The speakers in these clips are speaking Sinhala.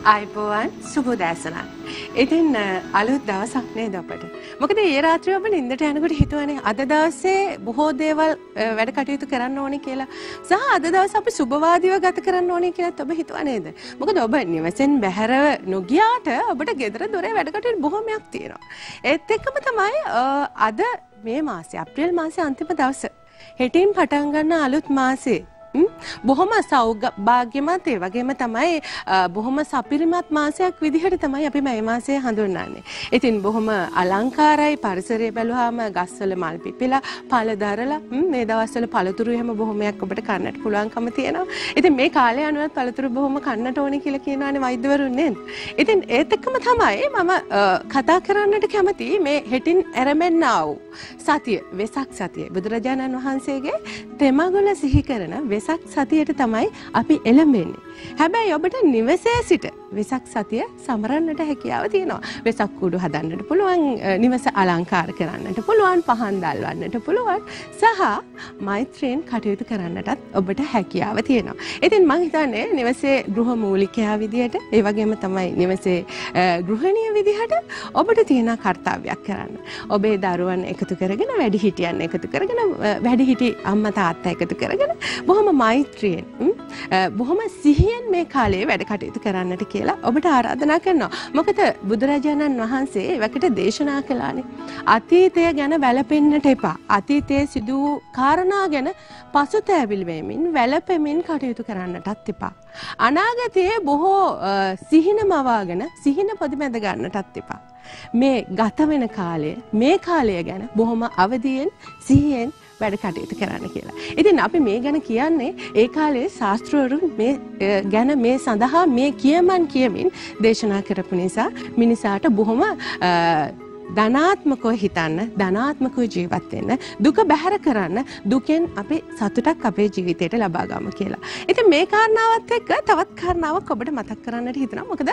ආයිබෝවන් සුබෝදෑසනක්. ඉතින් අලුත් දවසක් නේද අපට. මොකද ඊයේ රාත්‍රියේ ඔබ නිින්දට යනකොට හිතුවනේ අද දවසේ බොහෝ දේවල් වැඩ කටයුතු කරන්න ඕනේ කියලා. සහ අද දවසේ අපි සුබවාදීව ගත කරන්න ඕනේ කියලාත් ඔබ හිතුවා නේද? මොකද ඔබ නිවසෙන් බැහැරව නොගියාට ඔබට ගෙදර දොරේ වැඩ කටයුතු බොහොමයක් තියෙනවා. ඒත් එක්කම තමයි අද මේ මාසේ අප්‍රේල් මාසේ අන්තිම දවස. හෙටින් පටන් ගන්න අලුත් මාසේ බොහොම සෞභාග්‍යමත් ඒ වගේම තමයි බොහොම සපිරිමත් මාසයක් විදිහට තමයි අපි මේ මාසය හඳුන්වන්නේ. ඉතින් බොහොම අලංකාරයි පරිසරය බැලුවාම ගස්වල මල් පිපිලා පළ දරලා මේ දවස්වල පළතුරු එහෙම බොහොමයක් ඔබට කන්නට පුළුවන්කම තියෙනවා. ඉතින් මේ කාලය අනුවත් පළතුරු බොහොම කන්නට ඕනේ කියලා කියනවානේ වෛද්‍යවරුන් නේද? ඉතින් ඒත් එක්කම තමයි මම කතා කරන්නට කැමති මේ හෙටින් ඇරෙන්නා වූ සතිය වෙසක් සතිය බුදුරජාණන් වහන්සේගේ තෙමගුල සිහි කරන වෙසක් සතියට තමයි අපි එළඹෙන්නේ. හැබැයි ඔබට නිවසේ සිට වෙසක් සතිය සමරන්නට හැකියාව තියෙනවා. වෙසක් කුඩු හදන්නට පුළුවන්, නිවස අලංකාර කරන්නට පුළුවන්, පහන් දැල්වන්නට පුළුවන් සහ මෛත්‍රියෙන් කටයුතු කරන්නටත් ඔබට හැකියාව තියෙනවා. ඉතින් මම හිතන්නේ නිවසේ ගෘහ මූලිකයා විදියට, ඒ වගේම තමයි නිවසේ ගෘහිණිය විදිහට ඔබට තියෙන කාර්යයක් කරන්න. ඔබේ දරුවන් එකතු කරගෙන, වැඩිහිටියන් එකතු කරගෙන, වැඩිහිටි අම්මා තාත්තා එකතු කරගෙන බොහොම මෛත්‍රියෙන් බොහොම සිහියෙන් මේ කාලේ වැඩ කටයුතු කරන්නට කියලා ඔබට ආරාධනා කරනවා. මොකද බුදුරජාණන් වහන්සේ එවකට දේශනා කළානේ. අතීතය ගැන වැළපෙන්නට එපා. අතීතයේ සිදු වූ කාරණා ගැන පසුතැවිලි වෙමින් වැළපෙමින් කටයුතු කරන්නටත් එපා. අනාගතයේ බොහෝ සිහින මවාගෙන සිහින පොදිමැද ගන්නටත් එපා. මේ ගත වෙන කාලය, මේ කාලය ගැන බොහොම අවදියෙන් සිහියෙන් වැඩ කටයුතු කරන්න කියලා. ඉතින් අපි මේ ගැන කියන්නේ ඒ කාලේ ශාස්ත්‍රවරුන් මේ ගැන මේ සඳහා මේ කියමන් කියමින් දේශනා කරපු නිසා මිනිසාට බොහොම ධනාත්මකව හිතන්න, ධනාත්මකව ජීවත් වෙන්න, දුක බැහැර කරන්න, දුකෙන් අපි සතුටක් අපේ ජීවිතයට ලබා ගමු කියලා. ඉතින් මේ කාරණාවත් එක්ක තවත් කාරණාවක් ඔබට මතක් කරන්නට හිතනවා. මොකද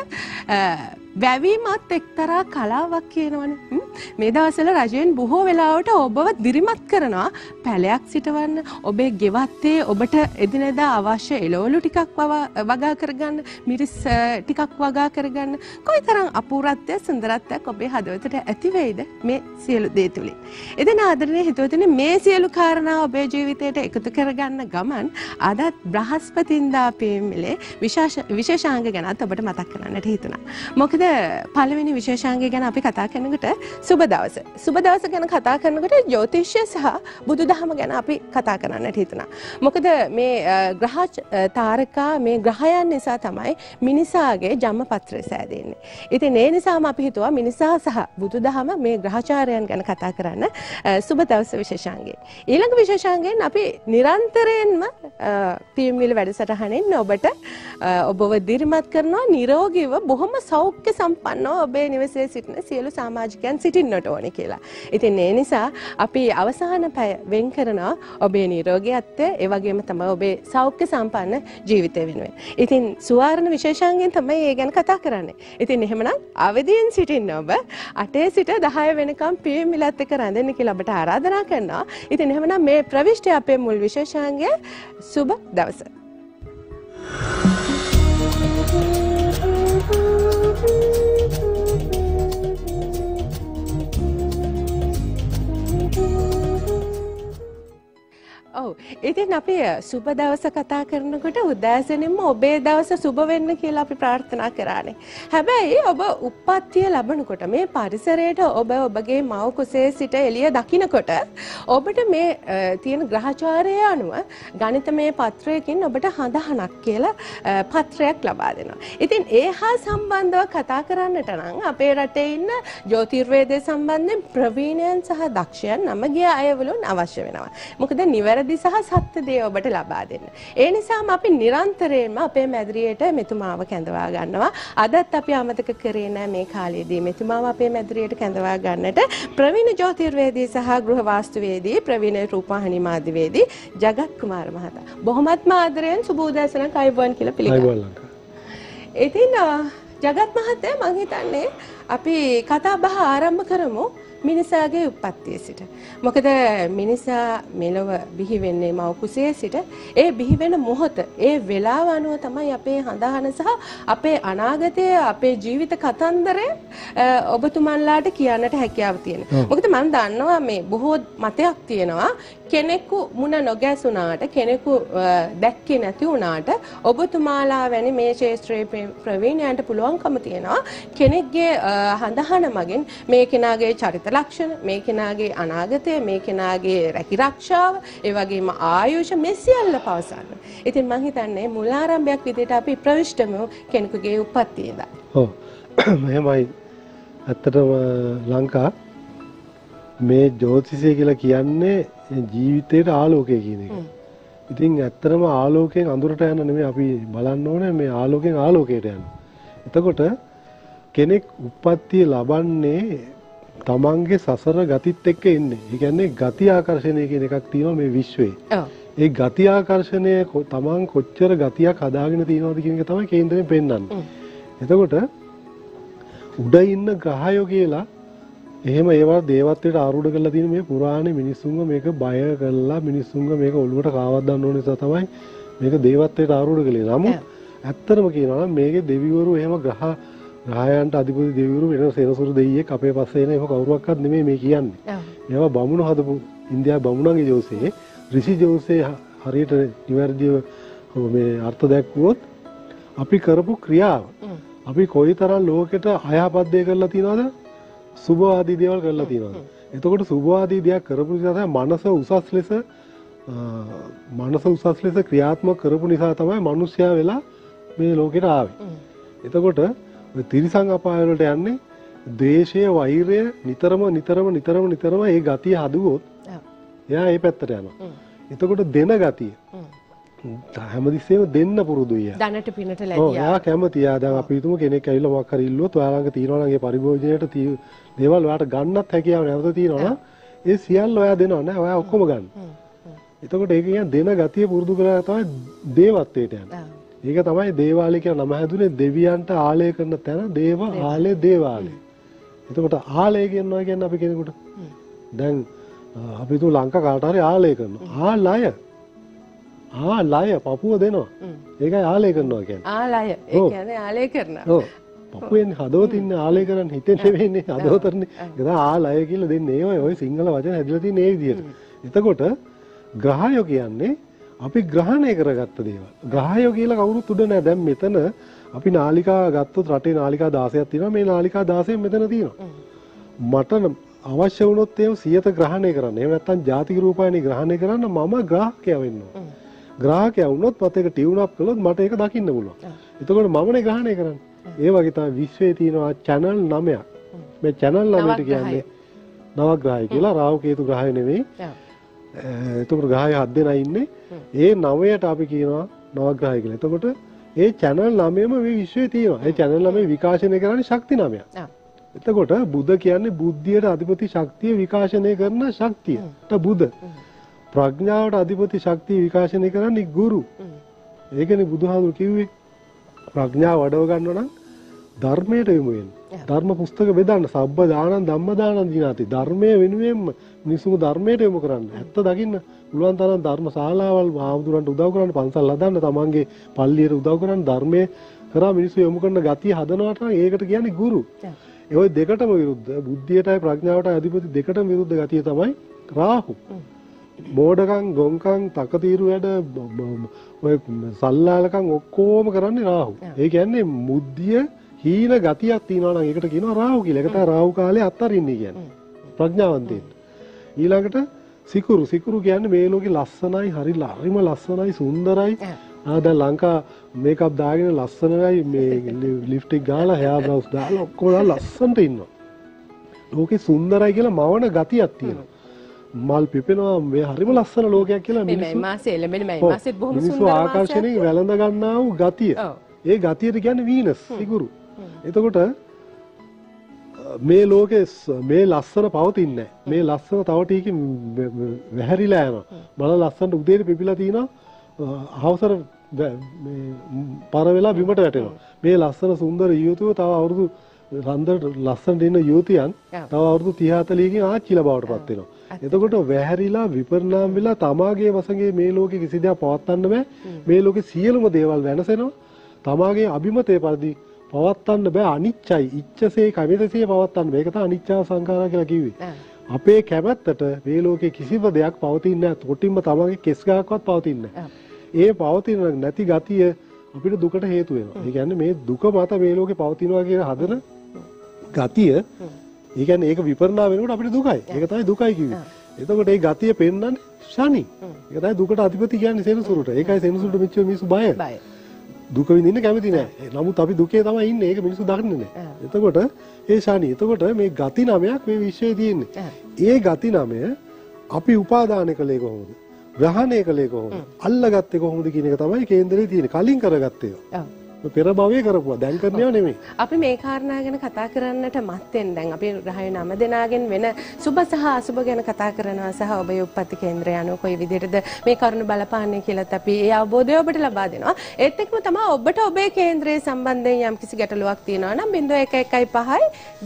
වැවීමත් එක්තරා කලාවක් කියනවනේ. මේ දවස්වල රජයෙන් බොහෝ වෙලාවට ඔබව දිරිමත් කරනවා පැලයක් සිටවන්න, ඔබේ ගෙවත්තේ ඔබට එදිනෙදා අවශ්‍ය එළවලු ටිකක් වගා කරගන්න, මිරිස් ටිකක් වගා කරගන්න. කොයිතරම් අපූර්වත්වය සුන්දරත්වයක් ඔබේ හදවතට ඇති වෙයිද මේ සියලු දේ තුලින්. ඉතින් ආදරණීය හිතවතුනි, මේ සියලු කාරණා ඔබේ ජීවිතයට එකතු කරගන්න ගමන් අදත් බ්‍රහස්පතින්දා පෙම්මිලේ විශේෂාංග ගැනත් ඔබට මතක් කරන්නට හිතුණා. මොකද පළවෙනි විශේෂාංගය ගැන අපි කතා කරනකොට සුබ දවස. සුබ දවස ගැන කතා කරනකොට ජ්‍යොතිෂය සහ බුදුදහම ගැන අපි කතා කරන්නට හිතුණා. මොකද මේ ග්‍රහ තාරකා මේ ග්‍රහයන් නිසා තමයි මිනිසාගේ ජන්මපත්‍රය සෑදෙන්නේ. ඉතින් ඒ නිසාම අපි හිතුවා මිනිසා සහ බුදුදහම මේ ග්‍රහචාරයන් ගැන කතා කරන්න සුබ දවස විශේෂාංගය. ඊළඟ විශේෂාංගයෙන් අපි නිරන්තරයෙන්ම පියමිල වැඩසටහනින් ඔබට ඔබව දිරිමත් කරනවා නිරෝගීව බොහොම සෞඛ්‍ය සම්පන්නව ඔබේ නිවසේ සිටින සියලු සමාජිකයන් සිටින්නට ඕනේ කියලා. ඉතින් ඒ නිසා අපි අවසාන පැය වෙන් කරනවා ඔබේ නිරෝගීත්වය, ඒ වගේම තමයි ඔබේ සෞඛ්‍ය සම්පන්න ජීවිතය වෙනුවෙන්. ඉතින් සුවර්ණ විශේෂාංගයෙන් තමයි ඒ ගැන කතා කරන්නේ. ඉතින් එහෙමනම් අවදියෙන් සිටින්න ඔබ 8 සිට 10 වෙනකම් PM මිලත් එක්ක රැඳෙන්න කියලා ඔබට ආරාධනා කරනවා. ඉතින් එහෙමනම් මේ ප්‍රවිෂ්ටි අපේ මුල් විශේෂාංගය සුබ දවස. ඔව්. ඉතින් අපි සුබ දවස කතා කරනකොට උදෑසනින්ම ඔබේ දවස සුබ වෙන්න කියලා අපි ප්‍රාර්ථනා කරානේ. හැබැයි ඔබ උප්පත්තිය ලැබනකොට මේ පරිසරයට ඔබ ඔබගේ මව කුසේ සිට එළිය දකින්නකොට ඔබට මේ තියෙන ග්‍රහචාරය අනුව ගණිතමය පත්‍රයකින් ඔබට හඳහනක් කියලා පත්‍රයක් ලබා දෙනවා. ඉතින් ඒ හා සම්බන්ධව කතා කරන්නට නම් අපේ රටේ ඉන්න ජ්‍යොතිර්වේදය සම්බන්ධයෙන් ප්‍රවීණයන් සහ දක්ෂයන් නමගිය අයවලුන් අවශ්‍ය වෙනවා. මොකද නිවැරදි සහ සත්‍ය දේ ඔබට ලබා දෙන්න. ඒ නිසාම අපි නිරන්තරයෙන්ම අපේ මැදිරියට මෙතුමාව කැඳවා ගන්නවා. අදත් අපි අමතක කරේ නැහැ මේ කාලයේදී මෙතුමාව අපේ මැදිරියට කැඳවා ගන්නට ප්‍රවීණ ජ්‍යොතිර්වේදී සහ ගෘහ වාස්තුවේදී ප්‍රවීණ රූපවාහිනී මාධ්‍යවේදී ජගත් කුමාර මහතා. බොහොමත්ම ආදරයෙන් සුබ උදෑසනක් අයබෝන් කියලා පිළිගන්නවා. ඉතින් ජගත් මහත්තයා මම හිතන්නේ අපි කතා බහ ආරම්භ කරමු මිනිසාගේ උප්පත්තිය සිට. මොකද මිනිසා මෙලොව බිහි වෙන්නේ මව කුසේ සිට. ඒ බිහි වෙන මොහොත, ඒ වෙලාව අනුව තමයි අපේ හඳහන සහ අපේ අනාගතය, අපේ ජීවිත කතන්දරය ඔබතුමන්ලාට කියන්නට හැකියාව තියෙනවා. මොකද මම දන්නවා මේ බොහෝ මතයක් තියෙනවා කෙනෙකු මුණ නොගැසුණාට, කෙනෙකු දැක්කේ නැති වුණාට ඔබතුමාලා වැනි මේ ශාස්ත්‍රීය ප්‍රවීණයන්ට පුළුවන්කම තියෙනවා කෙනෙක්ගේ හඳහන මගින් මේ කෙනාගේ චරිත ලක්ෂණ, මේ කෙනාගේ අනාගතය, මේ කෙනාගේ රැකිරක්ෂාව, ඒ වගේම ආයුෂ මේ සියල්ල පවසන්න. ඉතින් මම හිතන්නේ මුලාරම්භයක් විදිහට අපි ප්‍රවිෂ්ඨම කෙනෙකුගේ උප්පත්තිය ඉඳන්. ඔව්. මෙහෙමයි. ඇත්තටම ලංකා මේ ජ්‍යොතිෂය කියලා කියන්නේ ජීවිතේට ආලෝකය කියන එක. ඉතින් ඇත්තටම ආලෝකයෙන් අඳුරට යන නෙමෙයි අපි බලන්න ඕනේ මේ ආලෝකයෙන් ආලෝකයට යන්න. එතකොට කෙනෙක් උප්පත්තිය ලබන්නේ තමන්ගේ සසර ගතිත් එක්ක එන්නේ. ඒ කියන්නේ ගති ආකර්ෂණය කියන එකක් තියෙනවා මේ විශ්වයේ. ඔව්. ඒ ගති ආකර්ෂණය තමන් කොච්චර ගතියක් හදාගෙන තියෙනවද කියන එක තමයි කේන්දරයෙන් පෙන්වන්නේ. එතකොට උඩ ඉන්න ග්‍රහයෝ කියලා එහෙම ඒවා දේවත්වයට ආරූඪ කරලා තියෙන මේ පුරාණේ මිනිස්සුන්ව මේක බය කරලා මිනිස්සුන්ව මේක ඔළුවට කාවක් දාන්න ඕන නිසා තමයි මේක දේවත්වයට ආරූඪ කළේ. නමුත් ඇත්තටම කියනවා නම් මේකේ දෙවිවරු එහෙම ග්‍රහයන්ට අධිපති දෙවිවරු වෙන සෙනසුරු දෙවියෙක් අපේ පස්සේ එන එහෙම කවුරුවක්වත් නෙමෙයි මේ කියන්නේ. මේවා බමුණු හදපු ඉන්දියාවේ බමුණන්ගේ ජෝසේ ඍෂි ජෝසේ හරියට නිවැරදිව මේ අර්ථ දැක්වුවොත් අපි කරපු ක්‍රියාව අපි කොයිතරම් ලෝකෙට අයහපත් දේ කරලා තියනවද? සුභවාදී දේවල් කරලා තියෙනවා. එතකොට සුභවාදී දෙයක් කරපු නිසා තමයි මනස උසස් ලෙස ක්‍රියාත්මක කරපු නිසා තමයි මිනිස්සයා වෙලා මේ ලෝකෙට ආවේ. එතකොට ඔය තිරිසං අපාය වලට යන්නේ ද්වේෂය, වෛරය නිතරම ඒ ගතිය හදුවොත් එයා ඒ පැත්තට යනවා. එතකොට දෙන ගතිය හැමතිස්සෙම දෙන්න පුරුදුයි. දැනට පිනට ලැබියා. ඔව් එයා කැමතියි. දැන් අපි හිතමු කෙනෙක් ඇවිල්ලා මොකක් හරි ඉල්ලුවොත් ඔයා ළඟ තියෙනවා නම් ඒ පරිභෝජනයට දේවල් ඔයාට ගන්නත් හැකියාව නැවත තියෙනවා නම් ඒ සියල්ල ඔයා දෙනවා නෑ. ඔයා ඔක්කොම ගන්න. එතකොට ඒක කියන්නේ දෙන ගතිය පුරුදු කරලා තමයි දේවත්වයට යන්නේ. ඒක තමයි දේවාලය කියන නම හැදුනේ දෙවියන්ට ආලය කරන තැන දේව ආලය දේවාලය. එතකොට ආලය කියනවා කියන්නේ අපි කෙනෙකුට දැන් අපි තු ලංකා කාට හරි ආලය කරනවා. ආලය පපුව දෙනවා. ඒකයි ආලය කරනවා කියන්නේ. ආලය. ඒ කියන්නේ ආලය කරනවා. ඔව්. පපුවෙන් හදවතින් ආලය කරන්න හිතෙන්නේ වෙන්නේ හදවතනේ. ඒක තමයි ආලය කියලා දෙන්නේ. ඔය සිංහල වචන හැදලා තියෙන ඒ විදිහට. එතකොට ග්‍රහයෝ කියන්නේ අපි ග්‍රහණය කරගත්ත දේවල්. ග්‍රහයෝ කියලා කවුරුත් උඩ නැහැ. දැන් මෙතන අපි නාලිකා ගත්තොත් රටේ නාලිකා 16ක් තියෙනවා. මේ නාලිකා 16 මෙතන තියෙනවා. මට අවශ්‍ය වුණොත් ඒව 100ට ග්‍රහණය කරන්න. එහෙම නැත්නම් ජාතික රූපాయని ග්‍රහණය කරන්න මම ග්‍රාහකයා වෙන්න ඕන. ග්‍රාහකයා වුණොත් මට ඒක ටියුන් අප් කළොත් මට ඒක දකින්න පුළුවන්. එතකොට මමනේ ග්‍රහණය කරන්නේ. ඒ වගේ තමයි විශ්වයේ තියෙනවා channel 9ක්. මේ channel 9ට කියන්නේ නවග්‍රහය කියලා. රාහු කේතු ග්‍රහය නෙවෙයි. එතකොට ග්‍රහය 7 දෙනා ඉන්නේ. ඒ 9ට අපි කියනවා නවග්‍රහය කියලා. එතකොට ඒ channel 9ම මේ විශ්වයේ තියෙනවා. ඒ channel 9 විකාශනය කරන්නේ ශක්ති 9ක්. එතකොට බුද්ධ කියන්නේ බුද්ධියට අධිපති ශක්තිය විකාශනය කරන ශක්තියට බුද්ධ. ප්‍රඥාවට අධිපති ශක්තිය විකාශනය කරන්නේ ගුරු. ඒකනේ බුදුහාමුදුරු කිව්වේ ප්‍රඥාව වඩව ගන්න නම් ධර්මයට යොමු වෙන්න. ධර්ම පුස්තක බෙදන්න සබ්බ දානං ධම්ම දානං දිනාති. ධර්මයේ වෙනුවෙන්ම මිනිස්සුන්ව ධර්මයට යොමු කරන්න. ඇත්ත දකින්න පුළුවන් තරම් ධර්ම ශාලාවල් ආමුදුරන්ට උදව් කරන්න, පන්සල් හදන්න, තමන්ගේ පල්ලියට උදව් කරන්න, ධර්මයේ කරා මිනිස්සු යොමු කරන ගතිය හදනවට නම් ඒකට කියන්නේ ගුරු. ඒ ඔය දෙකටම විරුද්ධ බුද්ධියටයි ප්‍රඥාවටයි අධිපති දෙකටම විරුද්ධ ගතිය තමයි රාහු. බෝඩකම් ගොංකම් තකතිරු වැඩ ඔය සල්ලාලකම් ඔක්කොම කරන්නේ රාහු. ඒ කියන්නේ මුද්ධිය හීන ගතියක් තියනවා නම් ඒකට කියනවා රාහු කියලා. ඒක තමයි රාහු කාලේ අත්තරින්නේ කියන්නේ. ප්‍රඥාවන්තයෙක්. ඊළඟට සිකුරු කියන්නේ මේ ලෝකේ ලස්සනයි, හරිම ලස්සනයි, සුන්දරයි. දැන් ලංකා මේකප් දාගෙන ලස්සනයි මේ ලිප්ස්ටික් ගාලා හෙයා බ්ලවුස් දාලා ඔක්කොම ලස්සනට ඉන්නවා. ලෝකේ සුන්දරයි කියලා මවන ගතියක් තියෙනවා. මල් පිපෙනවා මේ හරිම ලස්සන ලෝකයක් කියලා මිනිස්සු මේ මාසේ එළඹෙන මේ මාසෙත් බොහොම සුන්දර මිනිස්සු ආකර්ෂණයෙන් වැළඳ ගන්නා වූ ගතිය. ඒ ගතියට කියන්නේ වීනස් සිකුරු. එතකොට මේ ලෝකේ මේ ලස්සන පවතින්නේ නැහැ. මේ ලස්සන තව ටිකකින් වැහැරිලා යනවා. මල ලස්සනට උදේට පිපිලා තිනවා. හවසට මේ පර වෙලා බිමට වැටෙනවා. මේ ලස්සන සුන්දර ඊයතුව තව අවුරුදු රන්දර ලස්සනට ඉන්න යුවතියන් තව අවුරුදු 30 40කින් ආච්චිලා බවට පත් වෙනවා. එතකොට වැහැරිලා විපරිණාම වෙලා තමාගේ වසඟේ මේ ලෝකෙ කිසි දෙයක් පවත්වන්න බෑ. මේ ලෝකේ සියලුම දේවල් වෙනසෙනවා. තමාගේ අභිමතයේ පරිදි පවත්වන්න බෑ. අනිච්චයි. ඉච්ඡසේ කමිතසේ පවත්වන්න. මේක තමයි අනිච්චා සංඛාරා කියලා කිව්වේ. අපේ කැමැත්තට මේ ලෝකේ කිසිම දෙයක් පවතින්නේ නැහැ. කොටින්ම තමාගේ කෙස් ගහක්වත් පවතින්නේ නැහැ. ඒ පවතින නැති ගතිය අපිට දුකට හේතු වෙනවා. ඒ කියන්නේ මේ දුක මත මේ ලෝකේ පවතිනවා කියන හදන ගතිය ඒ කියන්නේ ඒක විපරිණාම වෙනකොට අපිට දුකයි. ඒක තමයි දුකයි කිව්වේ. එතකොට මේ ගතිය පෙන්වන්නේ ශනි. ඒක තමයි දුකට අධිපති කියන්නේ සෙනසුරුට. ඒකයි සෙනසුරුට මෙච්චර මිනිස්සු බය. දුක විඳින්න කැමති නැහැ. නමුත් අපි දුකේ තමයි ඉන්නේ. ඒක මිනිස්සු දන්නේ නැහැ. එතකොට ඒ ශනි. එතකොට මේ ගති නමයක් මේ විශ්වයේ තියෙන්නේ. ඒ ගති නමය අපි උපාදාන කළේ කොහොමද? ග්‍රහණය කළේ කොහොමද? අල්ලගත්තේ කොහොමද කියන එක තමයි කේන්දරේ තියෙන්නේ. කලින් කරගත්තේ. පෙර භවයේ කරපුවා. දැන් කරන්නේ නෙමෙයි. අපි මේ කාරණා ගැන කතා කරන්නට මත්තෙන් දැන් අපි රහය නම දෙනාගෙන් වෙන සුබ සහ අසුබ ගැන කතා කරනවා සහ ඔබේ උප්පත්ති කේන්ද්‍රය අනුව කොයි විදිහටද මේ කරුණ බලපාන්නේ කියලාත් අපි ඒ අවබෝධය ඔබට ලබා දෙනවා. ඒත් එක්කම තමයි ඔබට ඔබේ කේන්ද්‍රයේ සම්බන්ධයෙන් යම්කිසි ගැටලුවක් තියෙනවා නම් 0115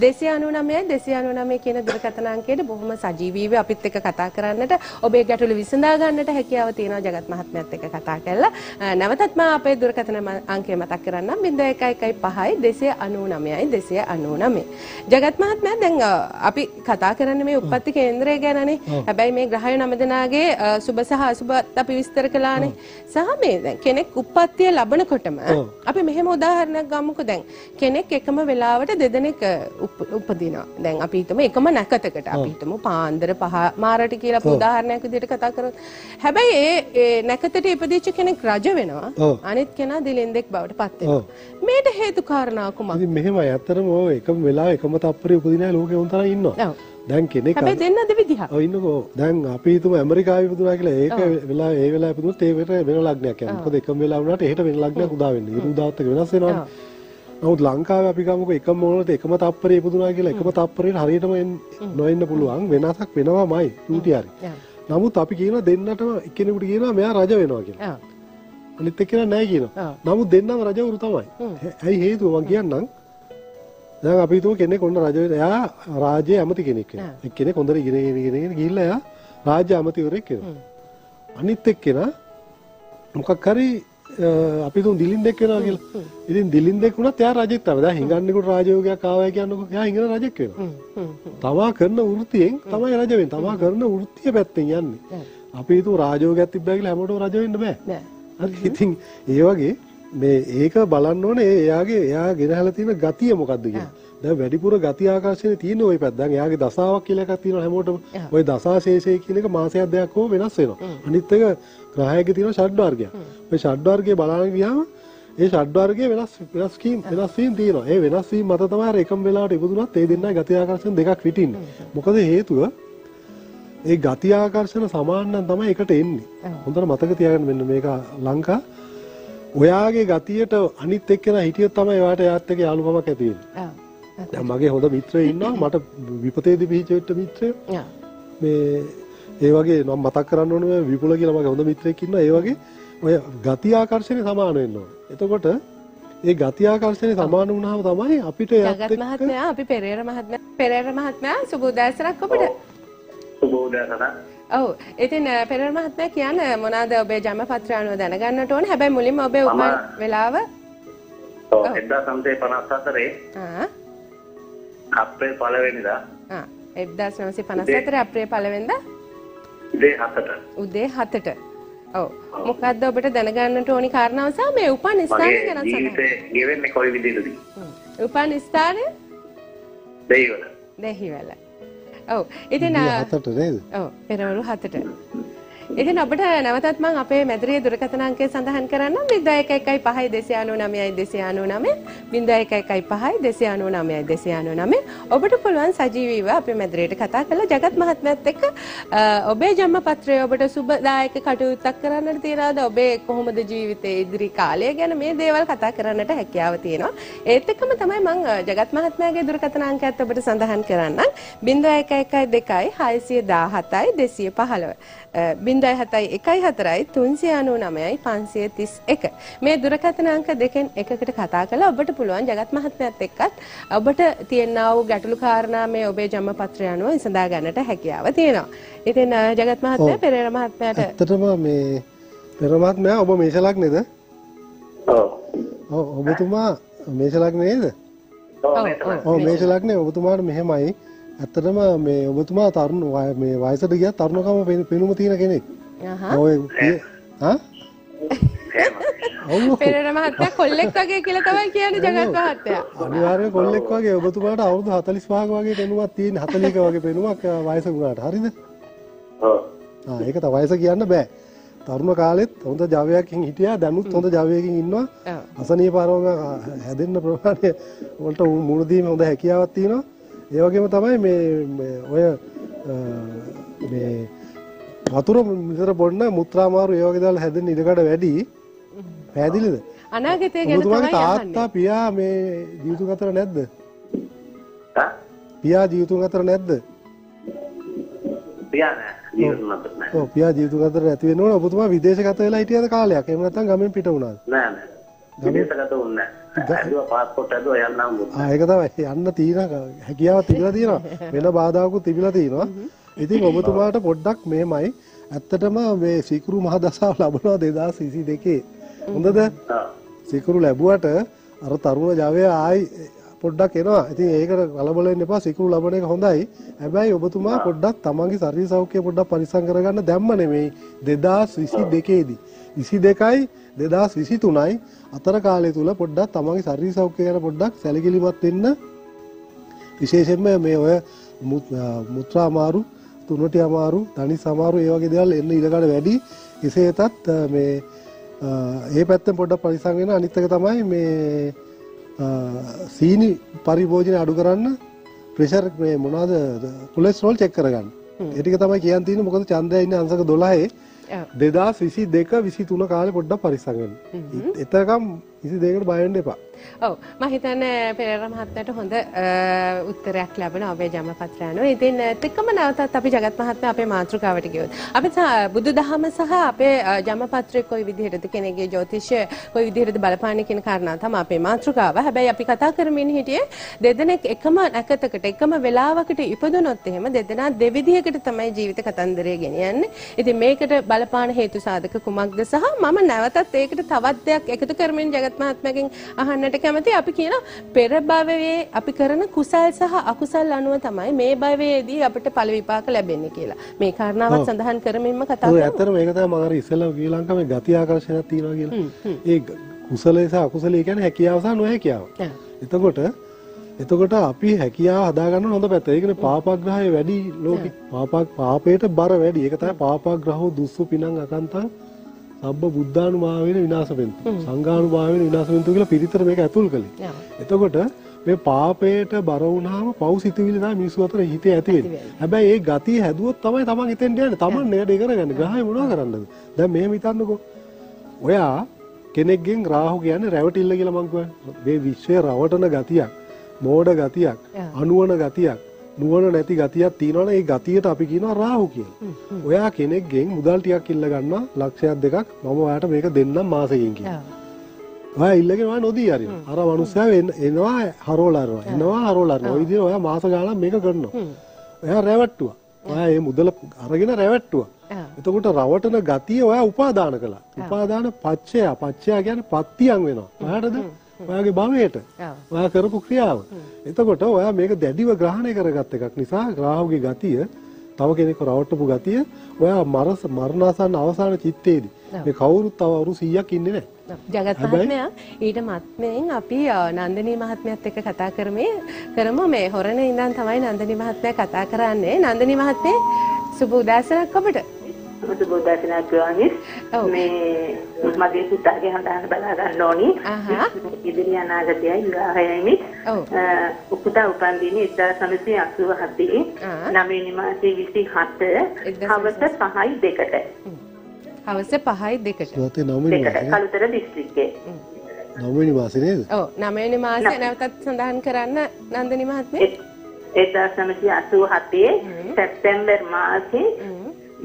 299 299 කියන දුරකථන අංකයට බොහොම සජීවීව අපිත් එක්ක කතා කරන්නට ඔබේ ගැටලු විසඳා ගන්නට හැකියාව තියෙනවා ජගත් මහත්මයාත් එක්ක කතා කරලා. නැවතත් මම අපේ දුරකථන අංකය මතක් කරන්නම් 0115 299 299. ජගත් මහත්මයා දැන් අපි කතා කරන්නේ මේ උප්පත්ති කේන්ද්‍රය ගැනනේ. හැබැයි මේ ග්‍රහය නම දෙනාගේ සුබ සහ අසුබත් අපි විස්තර කළානේ. සහ මේ දැන් කෙනෙක් උප්පත්තිය ලබනකොටම අපි මෙහෙම උදාහරණයක් ගමුකෝ. දැන් කෙනෙක් එකම වෙලාවට දෙදෙනෙක් උපදිනවා. දැන් අපි හිතමු එකම නැකතකට අපි හිතමු පාන්දර 5 මාරට කියලා උදාහරණයක් විදිහට කතා කරොත්. හැබැයි ඒ නැකතට ඉපදිච්ච කෙනෙක් රජ වෙනවා. අනිත් කෙනා දිලින්දෙක් බවට පත් වෙනවා. මේට හේතු කාරණා කුමක්ද? ඉතින් මෙහෙමයි. ඇත්තටම ඔය එකම වෙලාව එකම තප්පරේ උපදින අය ලෝකේ උන් තරම් ඉන්නවා. දැන් කෙනෙක් හැබැයි දෙන්නද විදිහ. ඔය ඉන්නකෝ. දැන් අපි හිතමු ඇමරිකාවේ ඉපදුනා කියලා. ඒක වෙලාව ඒ වෙලාව ඉපදුනොත් ඒ වෙන ලග්නයක් යනවා. මොකද එකම වෙලාව වුණාට එහෙට වෙන ලග්නයක් උදා වෙන්නේ. ඊට උදාවත් එක වෙනස් වෙනවා. නමුත් ලංකාවේ අපි ගමුකෝ එකම මොනවද එකම තප්පරේ ඉපදුනා කියලා එකම තප්පරේට හරියටම නොෙන්න පුළුවන් වෙනසක් වෙනවාමයි ඌටි හරි. නමුත් අපි කියනවා දෙන්නටම එක්කෙනෙකුට කියනවා මෙයා රජ වෙනවා කියලා. අනිත් එක්කෙනා නැහැ කියනවා. නමුත් දෙන්නම රජවරු තමයි. ඇයි හේතුව මම කියන්නම්. දැන් අපි හිතුව කෙනෙක් ඔන්න රජ වෙන. එයා රාජ්‍යයේ ඇමති කෙනෙක් වෙනවා. එක්කෙනෙක් හොඳට ඉගෙන ගිහිල්ලා එයා රාජ්‍ය ඇමතිවරයෙක් වෙනවා. අනිත් එක්කෙනා මොකක් හරි අපි තුන් දිලින්දෙක් වෙනවා කියලා. ඉතින් දිලින්දෙක් වුණත් එයා රජෙක් තමයි. දැන් හිඟන්නේකට රාජයෝගයක් ආවයි කියන්නකො. එයා හිඟන රජෙක් වෙනවා. තමා කරන වෘත්තියෙන් තමයි රජ වෙන්නේ. තමා කරන වෘත්තිය පැත්තෙන් යන්නේ. අපි හිතුව රාජයෝගයක් තිබ්බා කියලා හැමෝටම රජ වෙන්න බෑ. හරි ඉතින් ඒ වගේ මේ ඒක බලන්න ඕනේ එයා ගෙනහැලා තියෙන ගතිය මොකද්ද කියලා. දැන් වැඩිපුර ගති ආකර්ෂණේ තියෙන ওই පැත්ත. දැන් එයාගේ දසාවක් කියලා එකක් තියෙනවා හැමෝටම. ওই දසාශේෂය කියන එක මාසයක් දෙකක් හෝ වෙනස් වෙනවා. අනිත් එක ග්‍රහයක තියෙන ෂඩ් වර්ගයක්. ওই ෂඩ් වර්ගය බලන්න ගියාම ඒ ෂඩ් වර්ගය වෙනස් වීම තියෙනවා. ඒ වෙනස් වීම මත තමයි අර එකම වෙලාවට ඉපදුනත් ඒ දෙන්නයි ගති ආකර්ෂණ දෙකක් පිටින්නේ. මොකද හේතුව ඒ ගති ආකර්ෂණ සමාන නම් තමයි එකට එන්නේ. හොඳට මතක තියාගන්න මෙන්න මේක ලංකා. ඔයාගේ ගතියට අනිත් එක්කෙනා හිටියොත් තමයි එයාට යාත් එක්ක යාළුකමක් ඇති වෙන්නේ. දැන් මගේ හොඳ මිත්‍රයෙක් ඉන්නවා. මට විපතේදී පිහිච්ච මිත්‍රයෙක්. මේ ඒ වගේ නම් මතක් කරන්න ඕනේ විපුල කියලා මගේ හොඳ මිත්‍රයෙක් ඉන්නවා. ඒ වගේ ඔය ගති ආකර්ෂණය සමාන වෙන්න ඕනේ. එතකොට ඒ ගති ආකර්ෂණය සමාන වුණාම තමයි අපිට යාත් එක්ක ජගත් මහත්මයා අපි පෙරේර මහත්මයා සුබ උදෑසනක් ඔබට. සුබ උදෑසන. ඔව් ඉතින් පෙරේර මහත්මයා කියන්නේ මොනවාද ඔබේ ජන්මපත්‍රය අනුව දැනගන්නට ඕනේ. හැබැයි මුලින්ම ඔබේ උපන් වෙලාව 1954 අප්‍රේල් 1 වෙනිදා 1954 අප්‍රේල් 1 වෙනිදා උදේ 7ට ඔව් මොකද්ද ඔබට දැනගන්නට ඕනි කාරණාව සහ මේ උපන් ස්ථානය ගැන සඳහන් ජීවිතේ ගෙවෙන්නේ කොයි විදිහටද? උපන් ස්ථානය දෙහිවල. ඔව් ඉතින් 7ට නේද? ඔව් පෙරවරු 7ට. ඉතින් අපිට නැවතත් මම අපේ මැදිරියේ දුරකථන අංකය සඳහන් කරන්නම් 0115 299 ඔබට පුළුවන් සජීවීව අපේ මැදිරියට කතා කරලා ජගත් මහත්මයාත් එක්ක ඔබේ ජන්මපත්‍රය ඔබට සුබදායක කටයුත්තක් කරන්නට තියනවාද ඔබේ කොහොමද ජීවිතයේ ඉදිරි කාලය ගැන මේ දේවල් කතා කරන්නට හැකියාව තියෙනවා. ඒත් එක්කම තමයි මම ජගත් මහත්මයාගේ දුරකථන අංකයත් ඔබට සඳහන් කරන්නම් 0112 617 215 071 399 531 මේ දුරකථන අංක දෙකෙන් එකකට කතා කළා ඔබට පුළුවන් ජගත් මහත්මයාත් එක්කත් ඔබට තියෙනා වූ ගැටලු කාරණා මේ ඔබේ ජන්මපත්‍රය අනුව විසඳා ගන්නට හැකියාව තියෙනවා. ඉතින් ජගත් මහත්මයා පෙරේර මහත්මයාට ඇත්තටම මේ පෙරේර මහත්මයා ඔබ මේෂ ලග්නේද? ඔව්. ඔව් ඔබතුමා මේෂ ලග්නේ නේද? ඔව් මේෂ ලග්නේ ඔබතුමාට මෙහෙමයි. ඇත්තටම මේ ඔබතුමා තරුණ මේ වයසට ගියත් තරුණකම පෙනුම තියෙන කෙනෙක්. ඔය පෙරේර මහත්තයා කොල්ලෙක් වගේ කියලා තමයි කියන්නේ ජගත් මහත්තයා. අනිවාර්යයෙන් කොල්ලෙක් වගේ ඔබතුමාට අවුරුදු 45ක වගේ පෙනුමක් තියෙන 40ක වගේ පෙනුමක් වයස වුණාට හරිද? ඔව්. ඒක තමයි වයස කියන්න බෑ. තරුණ කාලෙත් හොඳ ජවයකින් හිටියා දැනුත් හොඳ ජවයකින් ඉන්නවා. අසනීප ආරෝග හැදෙන්න ප්‍රමාණය වලට මුහුණ දීම හොඳ හැකියාවක් තියෙනවා. ඒ වගේම තමයි මේ ඔය මේ වතුර විතර බොන්න මුත්‍රා මාරු ඒ වගේ දාලා හැදෙන්න ඉඩකඩ වැඩි. පැහැදිලිද? අනාගතය ගැන තමයි යන්නේ. තාත්තා පියා මේ ජීවිතුන් අතර නැද්ද? පියා ජීවිතුන් අතර නැද්ද? පියා නෑ. ජීවිතුන් අතර නෑ. ඔව් පියා ජීවිතුන් අතර නැති වෙන්න ඕන. ඔබතුමා විදේශගත වෙලා හිටියද කාලයක්? එහෙම නැත්නම් ගමෙන් පිට වුණාද? නෑ නෑ. විදේශගත වුණේ නෑ. ඇදුවා පාස්පෝර්ට් ඇදුවා යන්නම් දුන්නා. ඒක තමයි යන්න තියෙන හැකියාවක් තිබිලා තියෙනවා. වෙන බාධාකුත් තිබිලා තියෙනවා. ඉතින් ඔබතුමාට පොඩ්ඩක් මෙහෙමයි. ඇත්තටම මේ සීකුරු මහ දසාව ලැබුණා 2022. හොඳද? සීකුරු ලැබුවට අර තරුණ ජවය ආයි පොඩ්ඩක් එනවා. ඉතින් ඒකට කලබල වෙන්න එපා. සීකුරු ලැබුණ එක හොඳයි. හැබැයි ඔබතුමා පොඩ්ඩක් තමන්ගේ ශරීර සෞඛ්‍යය පොඩ්ඩක් පරිස්සම් කරගන්න දැම්ම නෙමෙයි 2022 දී. 22යි 2023යි අතර කාලය තුල පොඩ්ඩක් තමන්ගේ ශරීර සෞඛ්‍යය ගැන පොඩ්ඩක් සැලකිලිමත් වෙන්න. විශේෂයෙන්ම මේ ඔය මුත්‍රා අමාරු, තුනටි අමාරු, තනිස් අමාරු ඒ වගේ දේවල් එන්න ඉඩකඩ වැඩි. එසේතත් මේ ඒ පැත්තෙන් පොඩ්ඩක් පරිස්සම් වෙන්න. අනිත් එක තමයි මේ සීනි පරිභෝජනය අඩු කරන්න. ප්‍රෙෂර් මේ මොනවාද කොලෙස්ටරෝල් චෙක් කරගන්න. ඒ ටික තමයි කියන්න තියෙන්නේ. මොකද චන්ද්‍රයා ඉන්නේ අංශක 12 2022 23 කාලේ පොඩ්ඩක් පරිස්සම් වෙන්න. එතකම් 22කට බය වෙන්න එපා. ඔව් මම හිතන්නේ පෙරේර මහත්මයාට හොඳ උත්තරයක් ලැබෙනවා ඔබේ ජන්මපත්‍රය අනුව. ඉතින් එතකම නැවතත් අපි ජගත් මහත්මයා අපේ මාතෘකාවට ගියොත් අපි බුදුදහම සහ අපේ ජන්මපත්‍රය කොයි විදිහටද කෙනෙක්ගේ ජ්‍යොතිෂය කොයි විදිහටද බලපාන්නේ කියන කාරණා තමයි අපේ මාතෘකාව. හැබැයි අපි කතා කරමින් හිටියේ දෙදෙනෙක් එකම නැකතකට එකම වෙලාවකට ඉපදුනොත් එහෙම දෙදෙනා දෙවිදිහකට තමයි ජීවිත කතන්දරය ගෙනියන්නේ. ඉතින් මේකට බලපාන හේතු සාධක කුමක්ද සහ මම නැවතත් ඒකට තවත් දෙයක් එකතු කරමින් ජගත් මහත්මයාගෙන් අහන්නට කැමති අපි කියන පෙර භවයේ අපි කරන කුසල් සහ අකුසල් අනුව තමයි මේ භවයේදී අපිට ඵල විපාක ලැබෙන්නේ කියලා. මේ කාරණාවත් සඳහන් කරමින්ම කතා කරමු. ඔය ඇත්තටම මේක තමයි මම අර ඉස්සෙල්ලා ශ්‍රී ලංකාවේ ගති ආකර්ෂණයක් තියෙනවා කියලා. ඒ කුසලයේ සහ අකුසලයේ කියන්නේ හැකියාව සහ නොහැකියාව. එතකොට අපි හැකියාව හදාගන්න හොඳ පැත්ත. ඒ කියන්නේ පාපග්‍රහය වැඩි ලෝකෙ. පාපයට බර වැඩි. ඒක තමයි පාපග්‍රහෝ දුස්සු පිනං අකන්තං සබ්බ බුද්ධානුභාවයෙන් විනාශ වෙන්තු. සංඝානුභාවයෙන් විනාශ වෙන්තු කියලා පිරිතර මේක ඇතුල් කළේ. එතකොට මේ පාපයට බර වුණාම පව් සිතුවිලි තමයි මිනිස්සු අතර හිතේ ඇති වෙන්නේ. හැබැයි ඒ ගතිය හැදුවොත් තමයි තමන් හිතෙන් යන්නේ. තමන් නේද ඒ කරගන්නේ. ග්‍රහය මොනව කරන්නද? දැන් මෙහෙම හිතන්නකෝ. ඔයා කෙනෙක්ගෙන් රාහු කියන්නේ රැවටිල්ල කියලා මං කියන්නේ. මේ විශ්වයේ රවටන ගතියක්, මෝඩ ගතියක්, අනුවන ගතියක්, නුවණ නැති ගතියක් තියෙනවනේ. ඒ ගතියට අපි කියනවා රාහු කියලා. ඔයා කෙනෙක්ගෙන් මුදල් ටිකක් ඉල්ල ගන්නවා ලක්ෂයක් දෙකක් මම ඔයාට මේක දෙන්නම් මාසෙකින් කියලා. ඔයා ඉල්ලගෙන ඔයා නොදී හරිනවා. අර මනුස්සයා එනවා හරවලනවා. එනවා හරවලනවා. ඔය විදිහට ඔයා මාස ගාණක් මේක කරනවා. ඔයා රැවට්ටුවා. ඔයා මේ මුදල අරගෙන රැවට්ටුවා. එතකොට රවටන ගතිය ඔයා උපාදාන කළා. උපාදාන පච්චය කියන්නේ පත්තියන් වෙනවා. ඔයාටද? ඔයාගේ භවයට. ඔයා කරපු ක්‍රියාව. එතකොට ඔයා මේක දැඩිව ග්‍රහණය කරගත් එකක් නිසා රාහුගේ ගතිය, තව කෙනෙක්ව රවට්ටපු ගතිය ඔයා මරණාසන්න අවසාන චිත්තේදී මේ කවුරුත් තව අවුරුදු 100ක් ඉන්නේ නැහැ. ජගත් මහත්මයා ඊට මත්මෙන් අපි නන්දිනී මහත්මියත් එක්ක කතා කරමු මේ හොරණ ඉඳන් තමයි නන්දිනී මහත්මයා කතා කරන්නේ. නන්දිනී මහත්මිය සුබ උදෑසනක් ඔබට. සුබ උදෑසනක් ගානේ. මේ මගේ පුතාගේ හඳාන බලා ගන්න ඕනි. ඉදිරි අනාගතයයි විවාහයයි. පුතා උපන් දිනේ 1987 9 වෙනි මාසේ 27 හවස 5යි 2ට. හවස 5යි 2ට. කළුතර දිස්ත්‍රික්කේ. 9 වෙනි මාසේ නේද? ඔව් 9 වෙනි මාසේ නැවතත් සඳහන් කරන්න නන්දිනී මහත්මිය. 1987 සැප්තැම්බර් මාසේ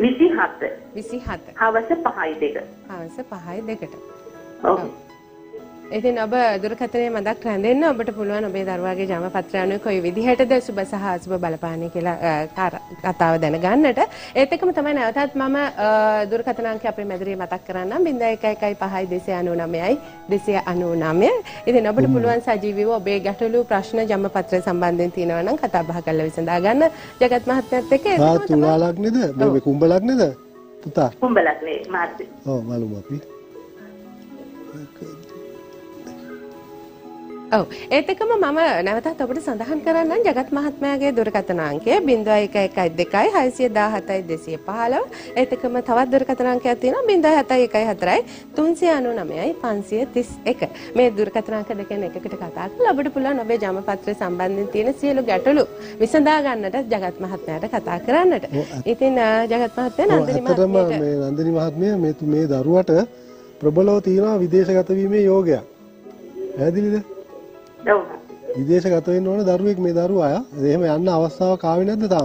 27. 27. හවස 5:02. හවස 5:02ට. ඔව්. ඉතින් ඔබ දුරකථනයේ මතක් රැඳෙන්න ඔබට පුළුවන් ඔබේ දරුවාගේ ජන්ම පත්‍රය අනුව කොයි විදිහටද සුබ සහ අසුබ බලපාන්නේ කියලා කතාව දැනගන්නට. ඒත් එක්කම තමයි නැවතත් මම දුරකථන අංකය අපේ මැදිරියේ මතක් කරන්නම් 0115 299. ඉතින් ඔබට පුළුවන් සජීවීව ඔබේ ගැටලු ප්‍රශ්න ජන්ම පත්‍රය සම්බන්ධයෙන් තියෙනවා නම් කතා බහ කරලා විසඳා ගන්න ජගත් මහත්මයාත් එක්ක. තුලා ලග්නේද? මේ කුඹ ලග්නේද? පුතා. කුඹ ලග්නේ මාර්ති. ඔව් බලමු අපි. ඔව් ඒත් එක්කම මම නැවතත් ඔබට සඳහන් කරන්නම් ජගත් මහත්මයාගේ දුරකථන අංකය 0112 617 215. ඒත් එක්කම තවත් දුරකථන අංකයක් තියෙනවා 0714 399 531. මේ දුරකථන අංක දෙකෙන් එකකට කතා කරලා ඔබට පුළුවන් ඔබේ ජන්ම පත්‍රය සම්බන්ධයෙන් තියෙන සියලු ගැටලු විසඳා ගන්නට ජගත් මහත්මයාට කතා කරන්නට. ඉතින් ජගත් මහත්මයා නන්දිනි මහත්මිය මේ දරුවට ප්‍රබලව තියෙනවා විදේශගත වීමේ යෝගයක්. පැහැදිලිද? ඔව්. විදේශගත වෙන්න ඕන දරුවෙක් මේ දරුවා. එහෙම යන්න අවස්ථාවක් ආවේ නැද්ද තාම?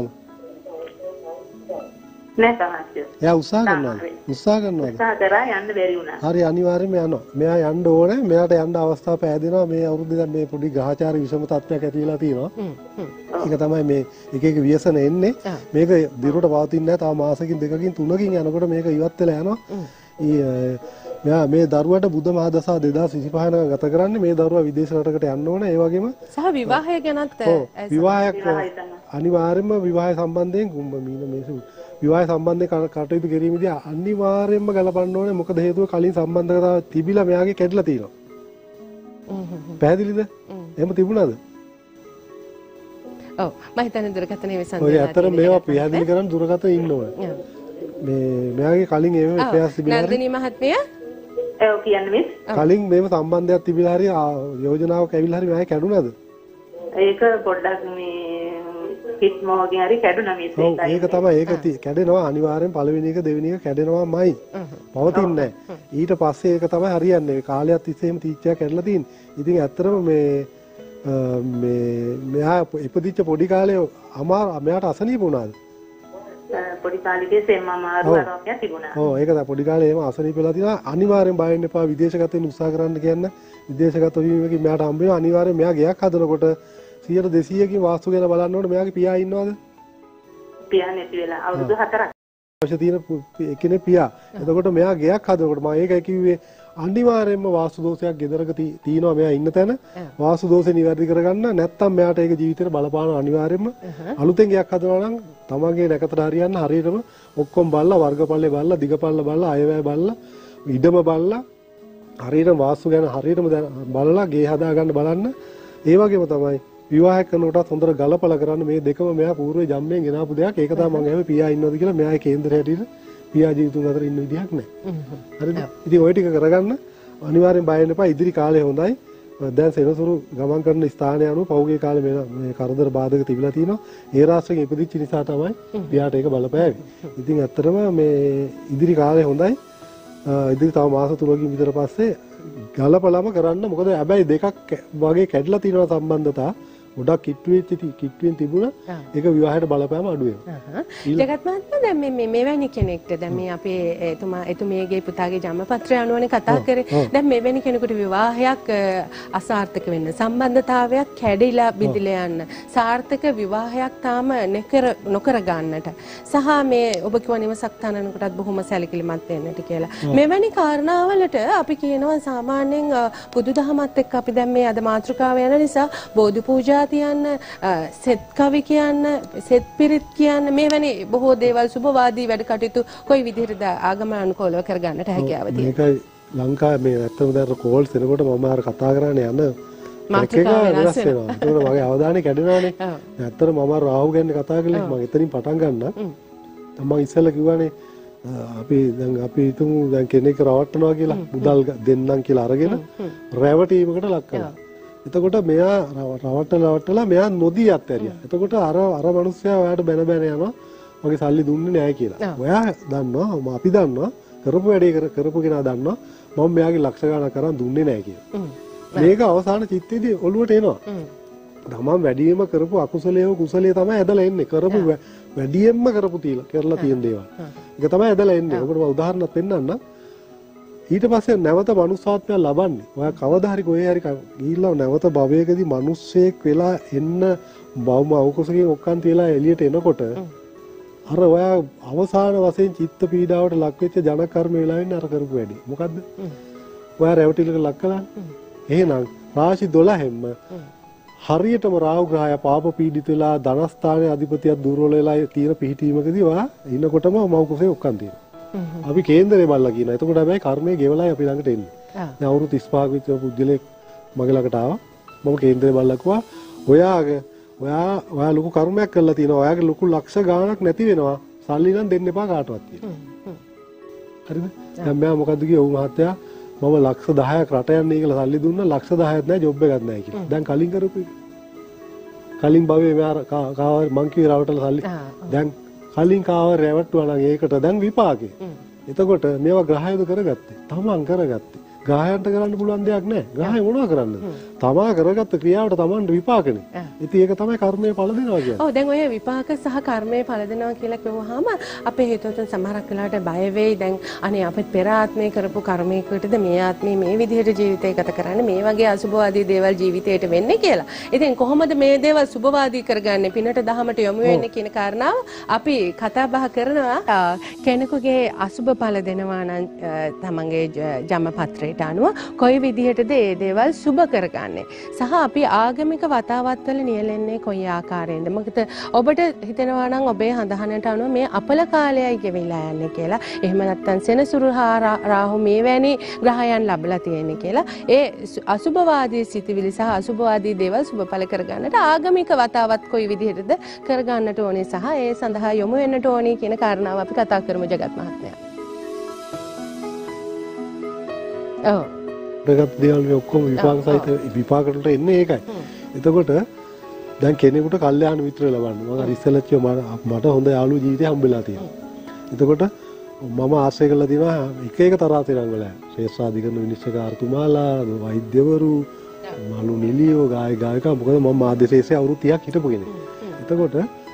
නෑ තාමත්. එයා උත්සාහ කරනවද? උත්සාහ කරා යන්න බැරි වුණා. හරි අනිවාර්යයෙන්ම යනවා. මෙයා යන්න ඕනේ. මෙයාට යන්න අවස්ථාව පෑදෙනවා. මේ අවුරුද්දේ දැන් මේ පොඩි ග්‍රහචාරී විෂම තත්ත්වයක් ඇති වෙලා තියෙනවා. ඒක තමයි මේ එක එක ව්‍යසන එන්නේ. මේක දිරුවට පවතින්නේ නැහැ. තව මාසකින් දෙකකින් තුනකින් යනකොට මේක ඉවත් වෙලා යනවා. මෙයා මේ දරුවට බුද්ධ මහ දසා 2025 නම් ගත කරන්නේ මේ දරුවා විදේශ රටකට යන්න ඕන. ඒ වගේම සහ විවාහය ගැනත් විවාහයක් අනිවාර්යයෙන්ම විවාහය සම්බන්ධයෙන් කුම්භ මීන මේසු විවාහය සම්බන්ධයෙන් කටයුතු කිරීමේදී අනිවාර්යයෙන්ම ගලපන්න ඕනේ. මොකද හේතුව කලින් සම්බන්ධතාව තිබිලා මෙයාගේ කැඩලා තියෙනවා. පැහැදිලිද? එහෙම තිබුණාද? ඔව් මම හිතන්නේ දුරකථනයේ විසඳන ඔය අතර මේවා පැහැදිලි කරන් දුරකථන ඉන්න ඕනේ. මෙයාගේ කලින් එහෙම ප්‍රයාස තිබිලා නන්දිනී මහත්මිය ඔව් කියන්නේ කලින් මේව සම්බන්ධයක් තිබිලා හරි යෝජනාවක් ඇවිල්ලා හරි මෙයා කැඩුනද? ඒක පොඩ්ඩක් මේ හිට මොහොතකින් හරි කැඩුනා මේ ඔව් ඒක තමයි ඒක කැඩෙනවා අනිවාර්යෙන් පළවෙනි එක දෙවෙනි එක කැඩෙනවාමයි. පවතින්නේ නැහැ. ඊට පස්සේ ඒක තමයි හරියන්නේ. කාලයක් තිස්සේම තීච්චයක් කැඩලා තියෙන්නේ. ඉතින් ඇත්තටම මෙයා ඉපදිච්ච පොඩි කාලේ මෙයාට අසනීප වුණාද? පොඩි කාලේදී සෙම්ම අමාරුවක් තිබුණා. ඔව් ඒක තමයි පොඩි කාලේ එහෙම අසනීප වෙලා තියෙනවා. අනිවාර්යෙන් බය වෙන්න එපා. විදේශගත වෙන්න උත්සාහ කරන්න කියන්න. විදේශගත වීමකින් මෙයාට හම්බ වෙනවා. අනිවාර්යෙන් මෙයා ගයක් හදනකොට 100-200කින් වාස්තු ගැන බලන්න ඕනේ. මෙයාගේ පියා ඉන්නවද? පියා නැති වෙලා අවුරුදු 4ක්. අවශ්‍ය තියෙන එකනේ පියා. එතකොට මෙයා ගයක් හදනකොට මම ඒකයි කිව්වේ අනිවාර්යෙන්ම වාස්තු දෝෂයක් ගෙදරක තියෙනවා මෙයා ඉන්න තැන. වාස්තු දෝෂේ නිවැරදි කරගන්න නැත්නම් මෙයාට ඒක ජීවිතේට බලපාන අනිවාර්යෙන්ම. අලුතෙන් ගයක් හදනවා නම් තමන්ගේ නැකතට හරියන්න හරියටම ඔක්කොම බලලා වර්ගපල්ලේ බලලා දිගපල්ල බලලා අයවැය බලලා ඉඩම බලලා හරියටම වාස්තු ගැන හරියටම බලලා ගේ හදා ගන්න බලන්න. ඒ වගේම තමයි විවාහ කරනකොටත් හොඳට ගලපලා කරන්න. මේ දෙකම මෙයා పూర్වේ ජම්මෙන් ගෙනාපු දෙයක්. ඒක තමයි මම ඇහුවේ පියා ඉන්නවද කියලා. මෙයාගේ කේන්දරය හැටියට පියා ජීවිතුන් අතර ඉන්න විදිහක් නැහැ. හරිද? ඉතින් ওই ටික කරගන්න අනිවාර්යෙන් බය වෙන්න එපා. ඉදිරි කාලේ හොඳයි. දැන් සෙනසුරු ගමන් කරන ස්ථානය අනුව පෞගේ කාලේ මේ කරදර බාධක තිබිලා තියෙනවා. ඒ රාශියක ඉපදිච්ච නිසා තමයි පියාට ඒක බලපෑවේ. ඉතින් ඇත්තටම මේ ඉදිරි කාලේ හොඳයි. ඉදිරි තව මාස 3කින් විතර පස්සේ ගලපලම කරන්න. මොකද හැබැයි දෙකක් වගේ කැඩලා තියෙනවා සම්බන්ධතා. ගොඩක් කිට්ටුවෙන් තිබුණා. ඒක විවාහයට බලපෑම අඩු වෙනවා. ජගත් මහත්මයා දැන් මේ මෙවැනි කෙනෙක්ට දැන් මේ අපේ එතුමියගේ පුතාගේ ජන්මපත්‍රය අනුවනේ කතා කරේ. දැන් මෙවැනි කෙනෙකුට විවාහයක් අසාර්ථක වෙන්න, සම්බන්ධතාවයක් කැඩිලා බිඳිලා යන්න, සාර්ථක විවාහයක් තාම නොකර ගන්නට සහ මේ ඔබ කිව්ව නිවසක් තනනකොටත් බොහොම සැලකිලිමත් වෙන්නට කියලා. මෙවැනි කාරණාවලට අපි කියනවා සාමාන්‍යයෙන් බුදුදහමත් එක්ක අපි දැන් මේ අද මාතෘකාව යන නිසා බෝධි පූජා තියන්න, සෙත් කවි කියන්න, සෙත් පිරිත් කියන්න මේවැනි බොහෝ දේවල් සුබවාදී වැඩ කටයුතු කොයි විදිහටද ආගම අනුකූලව කරගන්නට හැකියාව තියෙන්නේ? මේකයි ලංකාවේ මේ නැත්තම දැන් කෝල්ස් එනකොට මම අර කතා කරන්නේ යන මාතෘකාව වෙනස් වෙනවා. ඒකට මගේ අවධානය කැඩෙනවානේ. ඇත්තට මම රාහු ගැන කතා කළේ මම එතනින් පටන් ගන්න. මම ඉස්සෙල්ලා කිව්වනේ අපි හිතමු දැන් කෙනෙක් රවට්ටනවා කියලා මුදල් දෙන්නම් කියලා අරගෙන රැවටීමකට ලක් කරනවා. එතකොට මෙයා රවට්ටලා මෙයා නොදී අත්හැරියා. එතකොට අර මිනිස්සයා ඔයාට බැන යනවා. මගේ සල්ලි දුන්නේ නැහැ කියලා. ඔයා දන්නවා අපි දන්නවා කරපු වැඩේ කරපු කෙනා දන්නවා මම මෙයාගේ ලක්ෂ ගණන් කරන් දුන්නේ නැහැ කියලා. මේක අවසාන චිත්තේදී ඔළුවට එනවා. තමන් වැඩියෙන්ම කරපු අකුසලයේ කුසලයේ තමයි ඇදලා එන්නේ. කරපු වැඩියෙන්ම කරපු කරලා තියෙන දේවල්. ඒක තමයි ඇදලා එන්නේ. ඔබට මම උදාහරණයක් පෙන්නන්නම්. ඊට පස්සේ නැවත මනුස්සාත්මය ලබන්නේ. ඔයා කවදා හරි කොහේ හරි ගිහිල්ලා නැවත භවයකදී මිනිස්සෙක් වෙලා එන්න බවම අවකුසකින් ඔක්කන් තියලා එළියට එනකොට අර ඔයා අවසාන වශයෙන් චිත්ත පීඩාවට ලක් වෙච්ච ජන කර්ම වෙලා ඉන්නේ අර කරපු වැඩේ. මොකද්ද? ඔයා රැවටිල්ලක ලක් කළා. එහෙනම් රාශි 12ෙම හරියටම රාහු ග්‍රහය පාප පීඩිත වෙලා ධනස්ථානයේ අධිපතියක් දුර්වල වෙලා තියෙන පිහිටීමකදී ඔයා ඉන්නකොටම මෞකුසේ ඔක්කන් තියෙනවා. අපි කේන්දරේ බල්ලා කියනවා. එතකොට හැබැයි කර්මයේ ගෙවලා අපි ළඟට එන්නේ. දැන් අවුරුදු 35ක විතර පුද්ගලෙක් මගේ ළඟට ආවා. මම කේන්දරේ බල්ලා කිව්වා ඔයා ලොකු කර්මයක් කරලා තියෙනවා. ඔයාගේ ලොකු ලක්ෂ ගාණක් නැති වෙනවා. සල්ලි නම් දෙන්න එපා කාටවත් කියලා. හරිද? දැන් මම මොකද්ද කිව්වේ? ඔව් මහත්තයා මම ලක්ෂ 10ක් රට යන්නේ කියලා සල්ලි දුන්නා. ලක්ෂ 10ක් නැහැ ජොබ් එකක් නැහැ කියලා. දැන් කලින් කරපු එක. කලින් භවයේ මං කිව්වේ රවටලා සල්ලි. දැන් කලින් කාව රැවට්ටුවා නම් ඒකට දැන් විපාකේ. එතකොට මේවා ග්‍රහයද කරගත්තේ. තමන් කරගත්තේ. ග්‍රහයන්ට කරන්න පුළුවන් දෙයක් නැහැ. ග්‍රහය මොනවා කරන්නද? තමා කරගත්ත ක්‍රියාවට තමන්ට විපාකනේ. ඉතින් ඒක තමයි කර්මයේ ඵල දෙනවා කියන්නේ. ඔව් දැන් ඔය විපාක සහ කර්මයේ ඵල දෙනවා කියලා කිව්වහම අපේ හිතවතුන් සමහරක් වෙලාවට බය වෙයි. දැන් අනේ අපිට පෙර ආත්මේ කරපු කර්මයකටද මේ ආත්මේ මේ විදිහට ජීවිතය ගත කරන්නේ මේ වගේ අසුභවාදී දේවල් ජීවිතයට වෙන්නේ කියලා. ඉතින් කොහොමද මේ දේවල් සුභවාදී කරගන්නේ? පිනට දහමට යොමු වෙන්නේ කියන කාරණාව අපි කතා බහ කරනවා. කෙනෙකුගේ අසුභ ඵල දෙනවා නම් තමන්ගේ ජම්මපත්‍රයට අනුව කොයි විදිහටද ඒ දේවල් සුබ කරගන්නේ සහ අපි ආගමික වතාවත් වල නියැලෙන්නේ කොයි ආකාරයෙන්ද මොකද ඔබට හිතෙනවා නම් ඔබේ හඳහනට අනුව මේ අපල කාලයයි ගෙවිලා යන්නේ කියලා එහෙම නැත්නම් සෙනසුරු රාහු මේ වැනි ග්‍රහයන් ලැබලා තියෙන්නේ කියලා ඒ අසුභවාදී සිතිවිලි සහ අසුභවාදී දේවල් සුබඵල කරගන්නට ආගමික වතාවත් කොයි විදිහටද කරගන්නට ඕනේ සහ ඒ සඳහා යොමු වෙන්නට ඕනේ කියන කාරණාව අපි කතා කරමු ජගත් මහත්මයා. ඔව්. දෙගත් දේවල් මේ ඔක්කොම විපාක සහිත විපාකට එන්නේ ඒකයි. එතකොට දැන් කෙනෙකුට කල්යාණ මිත්‍ර ලබන්න. මම අර ඉස්සෙල්ලත් මට හොඳ යාළුවෝ ජීවිතේ හම්බෙලා තියෙනවා. එතකොට මම ආශ්‍රය කරලා තියෙනවා එක එක තරාතිරන් වල. ශ්‍රේෂ්ඨාධිකරණ විනිශ්චයකාරතුමාලා, වෛද්‍යවරු, මාළු නිලියෝ, ගායකා මොකද මම මාධ්‍යශේෂයේ අවුරුදු 30ක් හිටපු කෙනෙක්. එතකොට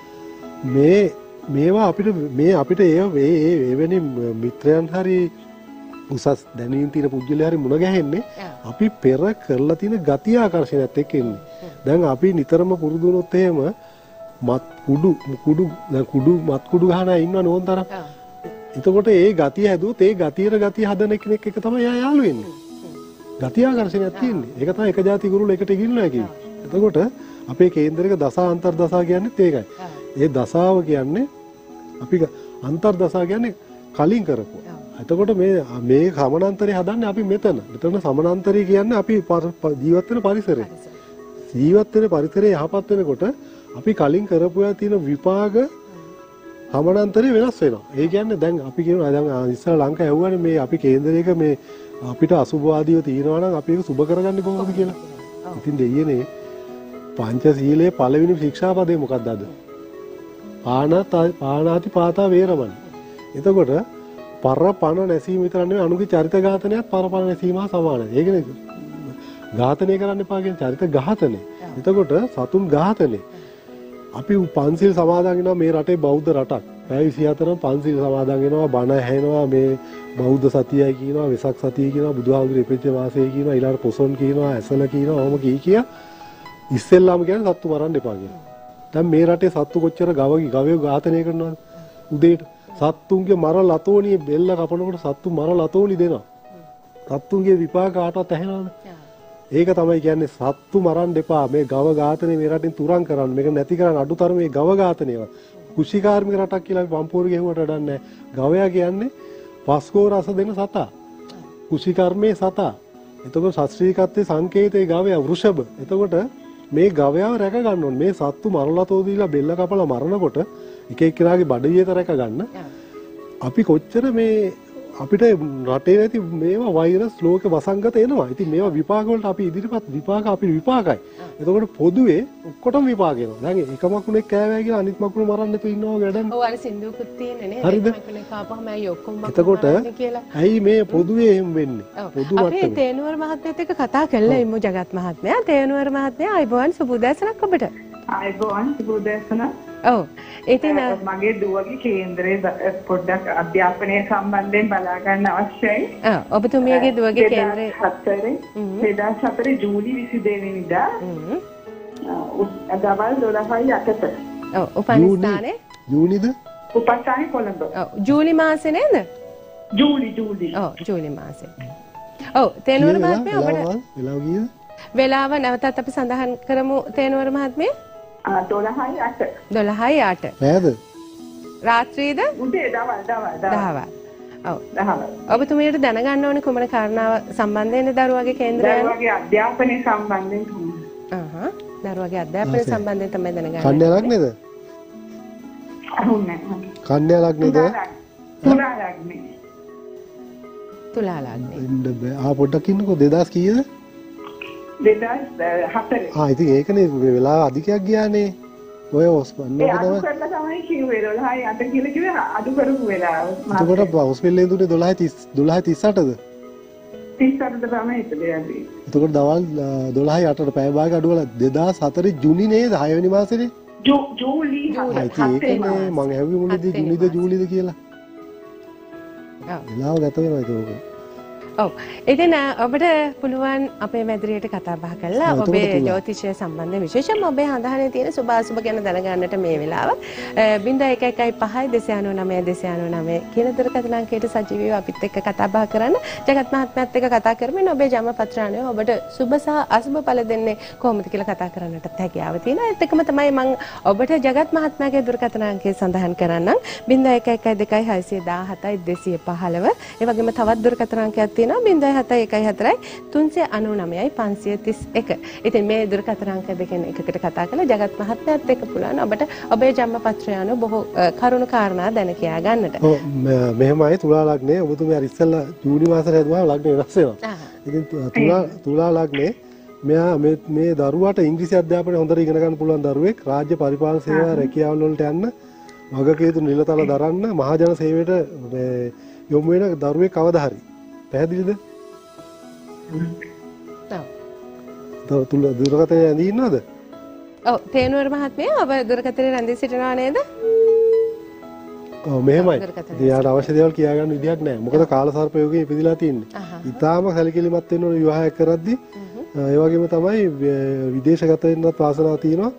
මේවා අපිට ඒ වෙන්නේ මිත්‍රයන් හරි උසස් දැනීම් තියෙන පුද්ගලයා හරි මුණ ගැහෙන්නේ අපි පෙර කරලා තියෙන ගතිය ආකර්ෂණයත් එක්ක එන්නේ. දැන් අපි නිතරම පුරුදු වුණොත් එහෙම මත් කුඩු ගහන අය ඉන්නවනේ ඕන තරම්. එතකොට ඒ ගතිය හැදුවොත් ඒ ගතිය හදන කෙනෙක් එක තමයි යා යාළු වෙන්නේ. ගතිය ආකර්ෂණයක් තියෙන්නේ. ඒක තමයි එක જાති ගුරුල එකට ගිල්නවා කියන්නේ. එතකොට අපේ කේන්දරයක දසා අන්තර් දසා කියන්නේත් ඒකයි. ඒ දසාව කියන්නේ අපි අන්තර් දසා කියන්නේ කලින් කරපුවා. එතකොට මේ සමානාන්තරය හදන්නේ අපි මෙතන. මෙතන සමානාන්තරය කියන්නේ අපි ජීවත් වෙන පරිසරය. ජීවත් වෙන පරිසරය යහපත් වෙනකොට අපි කලින් කරපුවා තියෙන විපාක සමානාන්තරය වෙනස් වෙනවා. ඒ කියන්නේ දැන් අපි කියනවා දැන් ඉස්සර ලංකාව යවුවානේ මේ අපි කේන්දරයක මේ අපිට අසුභවාදීව තියෙනවා නම් අපි ඒක සුබ කරගන්නේ කොහොමද කියලා. ඉතින් දෙයියනේ පංචශීලයේ පළවෙනි ශික්ෂාපදේ මොකක්ද අද? පාණාති පාතා වේරමණී. එතකොට පරපණ නැසීම විතර නෙවෙයි අනුගේ චරිත ඝාතනයත් පරපණ නැසීම හා සමානයි. ඒ කියන්නේ ඝාතනය කරන්න එපා කියන චරිත ඝාතනය. එතකොට සතුන් ඝාතනය. අපි පන්සිල් සමාදන් වෙනවා මේ රටේ බෞද්ධ රටක්. පැය 24ම පන්සිල් සමාදන් වෙනවා බණ ඇහෙනවා මේ බෞද්ධ සතියයි කියනවා වෙසක් සතිය කියනවා බුදුහාමුදුරේ ඉපෙච්ච වාසය කියනවා ඊළඟ පොසොන් කියනවා ඇසල කියනවා ඔහොම කිය ඉස්සෙල්ලාම කියන්නේ සත්තු මරන්න එපා කියනවා. දැන් මේ රටේ සත්තු කොච්චර ගවයෝ ඝාතනය කරනවද උදේට සත්තුන්ගේ මර ලතෝණිය බෙල්ල කපනකොට සත්තු මර ලතෝණි දෙනවා. සත්තුන්ගේ විපාක කාටවත් ඇහෙනවද? ඒක තමයි කියන්නේ සත්තු මරන්න එපා. මේ ගව ඝාතනය මේ රටින් තුරන් කරන්න. මේක නැති කරන්න අඩුතරම මේ ගව ඝාතනයව. කුෂිකාර්මික රටක් කියලා අපි පම්පෝර ගෙහුවට වඩන්නේ ගවයා කියන්නේ පස්කෝ රස දෙන සතා. කුෂිකර්මයේ සතා. එතකොට ශාස්ත්‍රීයකත්වයේ සංකේතයේ ගවයා වෘෂභ. එතකොට මේ ගවයාව රැක ගන්න ඕනේ. මේ සත්තු මරලතෝ දීලා බෙල්ල කපලා මරනකොට එක එක්කෙනාගේ බඩගියට රැක ගන්න. අපි කොච්චර මේ අපිට රටේ නැති මේවා වෛරස් ලෝක වසංගත එනවා. ඉතින් මේවා විපාක වලට අපි ඉදිරිපත් විපාක අපිට විපාකයි. එතකොට පොදුවේ ඔක්කොටම විපාක එනවා. දැන් එක මකුණෙක් කෑවයි කියලා අනිත් මකුණ මරන්න තු ඉන්නවා වැඩක්. ඔව් අර සින්දුවකුත් තියෙන්නේ නේද? හරිද? මකුණේ කාපුවම ඇයි ඔක්කොම මකුණ එතකොට මරන්නේ කියලා. ඇයි මේ පොදුවේ එහෙම වෙන්නේ? පොදු අපි මට්ටමේ. තේනුවර මහත්මයාත් එක්ක කතා කළා ඉමු ජගත් මහත්මයා. තේනුවර මහත්මයා අයබෝවන් සුබෝදෑසනක් ඔබට. ආයුබෝවන් සුබෝදෑසන. ඔව්. ඉතින් මගේ දුවගේ කේන්දරේ පොඩ්ඩක් අධ්‍යාපනය සම්බන්ධයෙන් බලා ගන්න අවශ්‍යයි. ඔබතුමියගේ දුවගේ කේන්දරේ 2004 ජූලි 22 වෙනිදා දවල් 12:08ට. ඔව් උපන් ස්ථානේ ජූනිද? උපස්ථානේ කොළඹ. ඔව් ජූලි මාසේ නේද? ජූලි. ඔව් ජූලි මාසේ. ඔව් තේනුවර මහත්මයා ඔබට වෙලාව කීයද? වෙලාව නැවතත් අපි සඳහන් කරමු තේනුවර මහත්මයා. 12:08. 12:08. නේද? රාත්‍රියේද? උදේ දවල්. ඔව්. ඔබතුමියට දැනගන්න ඕනේ කුමන කාරණාව සම්බන්ධයෙන්ද දරුවගේ කේන්දරය? දරුවගේ අධ්‍යාපනය සම්බන්ධයෙන්. දරුවගේ අධ්‍යාපනය සම්බන්ධයෙන් තමයි දැනගන්න. කන්‍යාවක් නේද? අහුන්නේ. කන්‍යාවක් නේද? තුලා ලග්නේ. තුලා ලග්නේ. ඉන්න බෑ. පොඩ්ඩක් ඉන්නකෝ 2000 කීයද? 2004. ඉතින් ඒකනේ වෙලාව අධිකයක් ගියානේ. ඔය ඔස්පන්නක තමයි. අඩු කරලා තමයි කිව්වේ 12:08 කියලා කිව්වේ අඩු කරපු වෙලාව. එතකොට හොස්පිටලේ දුන්නේ 12:38ද? 38ට තමයි ඉතින්. එතකොට දවල් 12:08ට පැය භාගයක් අඩුවලා 2004 ජුනි නේද 6 වෙනි මාසෙනේ? ජූලි 7 ඒකනේ මම හැවි මුලදී ජුනිද ජූලිද කියලා. වෙලාව ගත වෙනවා ඒක. ඔව්. ඉතින් ඔබට පුළුවන් අපේ මැදිරියට කතා බහ කරලා ඔබේ ජ්‍යොතිෂය සම්බන්ධ විශේෂයෙන්ම ඔබේ හඳහනේ තියෙන සුභ අසුභ ගැන දැනගන්නට මේ වෙලාව 0115 කියන දුරකථන අංකයට සජීවීව අපිත් එක්ක කතා බහ කරන්න. ජගත් මහත්මයාත් එක්ක කතා කරමින් ඔබේ ජන්ම පත්‍රාණය ඔබට සුභ සහ අසුභ ඵල දෙන්නේ කොහොමද කියලා කතා කරන්නටත් හැකියාව තියෙනවා. ඒත් එක්කම තමයි මම ඔබට ජගත් මහත්මයාගේ දුරකථන අංකය සඳහන් කරන්නම් 0112172215. ඒ වගේම තවත් දුරකථන අංකයක් තියෙනවා 0714393531. ඉතින් මේ දුරකථන අංක දෙකෙන් එකකට කතා කරලා ජගත් මහත්මයාත් එක්ක පුළුවන් ඔබට ඔබේ ජන්ම පත්‍රය අනුව බොහෝ කරුණු කාරණා දැන කියා ගන්නට. ඔව් මෙහෙමයි තුලා ලග්නේ ඔබතුමිය අර ඉස්සෙල්ලා ජූනි මාසෙට හැදුවා ලග්නේ වෙනස් වෙනවා. ඉතින් තුලා ලග්නේ මෙයා මේ දරුවාට ඉංග්‍රීසි අධ්‍යාපනය හොඳට ඉගෙන ගන්න පුළුවන් දරුවෙක් රාජ්‍ය පරිපාලන සේවා රැකියාවල් වලට යන්න වගකීතු නිලතල දරන්න මහජන සේවයට යොමු වෙන දරුවෙක් කවදා හරි පැහැදිලිද? ඔව්. දුරකථනයේ රැඳී ඉන්නවද? ඔව් තේනුවර මහත්මයා ඔබ දුරකථනයේ රැඳී සිටිනවා නේද? ඔව් මෙහෙමයි. එයාට අවශ්‍ය දේවල් කියා ගන්න විදියක් නැහැ. මොකද කාලසර්ප යෝගයේ ඉපදිලා තින්නේ. ඊටාම සැලකිලිමත් වෙන්න ඕන විවාහයක් කරද්දී ඒ වගේම තමයි විදේශගත වෙන්නත් වාසනාවක් තියෙනවා.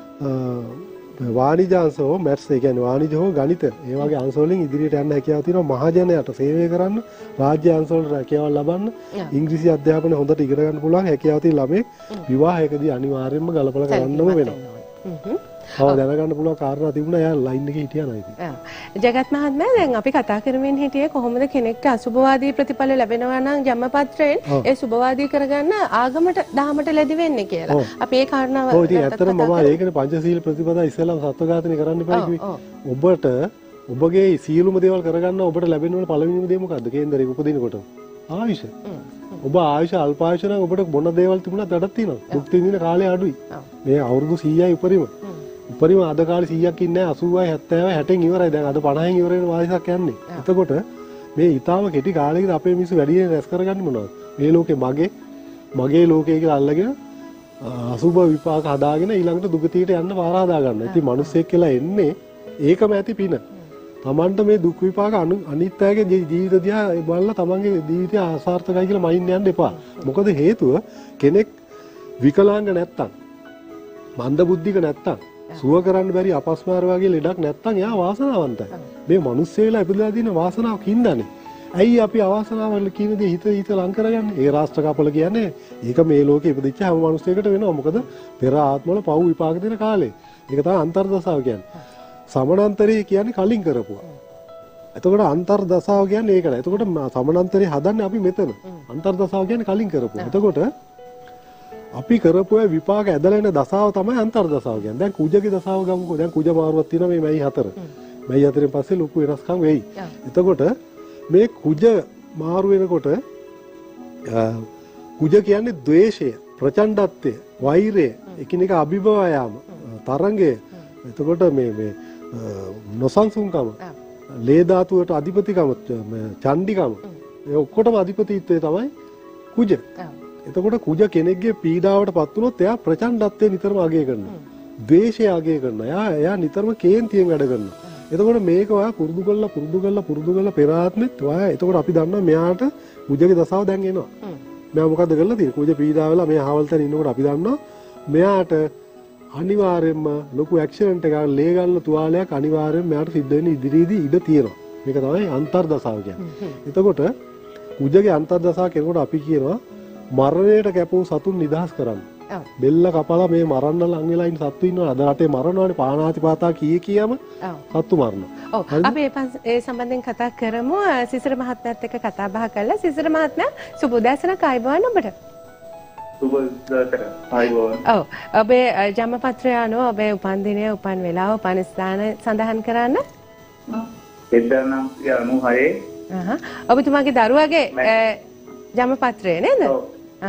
වාණිජ අංශ හෝ මැත්ස් ඒ කියන්නේ වාණිජ හෝ ගණිත ඒ වගේ අංශ වලින් ඉදිරියට යන්න හැකියාව තියෙනවා මහජනයාට සේවය කරන්න රාජ්‍ය අංශ වල රැකියාවල් ලබන්න ඉංග්‍රීසි අධ්‍යාපනය හොඳට ඉගෙන ගන්න පුළුවන් හැකියාව තියෙන ළමෙක් විවාහයකදී අනිවාර්යයෙන්ම ගලපලා කරන්නම වෙනවා. ඔව් දැනගන්න පුළුවන් කාරණා තිබුණා එයා ලයින් එකේ හිටියා නේද? ජගත් මහත්මයා දැන් අපි කතා කරමින් හිටියේ කොහොමද කෙනෙක්ට අසුභවාදී ප්‍රතිඵල ලැබෙනවා නම් ජන්මපත්‍රයෙන් ඒ සුභවාදී කරගන්න ආගමට දහමට ලැබි වෙන්නේ කියලා. අපි ඒ කාරණාව ඔව් ඉතින් ඇත්තටම මම ඒකනේ පංචශීල ප්‍රතිපදා ඉස්සෙල්ලාම සත්ව ඝාතනය කරන්න එපා කිව්වේ. ඔබට ඔබගේ සීලුම දේවල් කරගන්න ඔබට ලැබෙන්න ඕන පළවෙනිම දේ මොකද්ද? කේන්දරේ උපදිනකොට ආයුෂ. ඔබ ආයුෂ අල්පායුෂ නම් ඔබට මොන දේවල් තිබුණත් වැඩක් තියෙනවා. දුක් විඳින කාලය අඩුයි. මේ අවුරුදු 100යි උපරිම අද කාලේ 100ක් ඉන්නේ 80යි 70යි 60න් ඉවරයි. දැන් අද 50න් ඉවර වෙන වාසියක් යන්නේ. එතකොට මේ ඊටාම කෙටි කාලයකදී අපේ මිනිස්සු වැඩියෙන් රැස් කරගන්නේ මොනවද? මේ ලෝකේ මගේ ලෝකය කියලා අල්ලගෙන අසුබ විපාක හදාගෙන ඊළඟට දුගතියට යන්න පාර හදා ගන්නවා. ඉතින් මිනිස්සෙක් කියලා එන්නේ ඒකම ඇති පින. Tamanට මේ දුක් විපාක අනිත් අයගේ ජීවිත දිහා බලලා තමන්ගේ ජීවිතය අසාර්ථකයි කියලා මයින් යන්න එපා. මොකද හේතුව කෙනෙක් විකලාංග නැත්තම් මන්ද බුද්ධික නැත්තම් සුව කරන්න බැරි අපස්මාර වගේ ලෙඩක් නැත්තම් එයා වාසනාවන්තයි. මේ මිනිස්සු වෙලා ඉපදලා දින වාසනාවක් හින්දානේ. ඇයි අපි අවාසනාවල් කියන දේ හිත ලං කරගන්නේ? ඒ රාෂ්ට්‍ර කපල කියන්නේ ඒක මේ ලෝකෙ ඉපදිච්ච හැම මිනිස්සෙකුට වෙනවා. මොකද පෙර ආත්මවල පව් විපාක දෙන කාලේ. ඒක තමයි අන්තර්දසාව කියන්නේ. සමනන්තරේ කියන්නේ කලින් කරපුවා. එතකොට අන්තර්දසාව කියන්නේ ඒක නෑ. එතකොට සමනන්තරේ හදන්නේ අපි මෙතන. අන්තර්දසාව කියන්නේ කලින් කරපුවා. එතකොට අපි කරපුවා විපාක ඇදලා එන දසාව තමයි අන්තර්දසාව කියන්නේ. දැන් කුජගේ දසාව ගමුකෝ. දැන් කුජ මාරුවක් තියෙනවා මේ මැයි 4. මැයි 4න් පස්සේ ලොකු වෙනස්කම් වෙයි. එතකොට මේ කුජ මාරු වෙනකොට කුජ කියන්නේ ද්වේෂය, ප්‍රචණ්ඩත්වය, වෛරය, එකිනෙක අභිභව යාම, තරංගය. එතකොට මේ නොසන්සුන්කම, ලේ ධාතුවට අධිපතිකම, චණ්ඩිකම, ඒ ඔක්කොටම අධිපතිත්වය තමයි කුජ. එතකොට කුජ කෙනෙක්ගේ පීඩාවට පත් වුණොත් එයා ප්‍රචණ්ඩත්වය නිතරම අගය කරනවා. ද්වේෂය අගය කරනවා. එයා නිතරම කේන්තියෙන් වැඩ කරනවා. එතකොට මේක ඔයා පුරුදු කරලා පෙර ආත්මෙත් ඔයා එතකොට අපි දන්නවා මෙයාට කුජගේ දසාව දැන් එනවා. මෙයා මොකද්ද කරලා තියෙන්නේ? කුජ පීඩාව වෙලා මෙයා හවල් තැන ඉන්නකොට අපි දන්නවා මෙයාට අනිවාර්යයෙන්ම ලොකු ඇක්සිඩන්ට් එකක් ලේ ගන්න තුවාලයක් අනිවාර්යයෙන්ම මෙයාට සිද්ධ වෙන්න ඉදිරියේදී ඉඩ තියෙනවා. මේක තමයි අන්තර්දසාව කියන්නේ. එතකොට කුජගේ අන්තර්දසාව කෙනෙකුට අපි කියනවා මරණයට කැපවූ සතුන් නිදහස් කරන්න. බෙල්ල කපලා මේ මරන්න ලං වෙලා ඉන්න සත්තු ඉන්නවා. අද රටේ මරනවානේ පානාතිපාතා කියම සත්තු මරනවා. ඔව් අපි ඒ සම්බන්ධයෙන් කතා කරමු. සිසිර මහත්මයාත් එක්ක කතා බහ කළා. සිසිර මහත්මයා සුබ උදෑසනක් ආයුබෝවන් ඔබට. සුබ උදෑසනක් ආයුබෝවන්. ඔව් ඔබේ ජන්මපත්‍රය අනුව ඔබේ උපන් දිනය, උපන් වෙලාව, උපන් ස්ථාන සඳහන් කරන්න. 1996. ඔබතුමාගේ දරුවගේ ජන්මපත්‍රය නේද? ඔව්.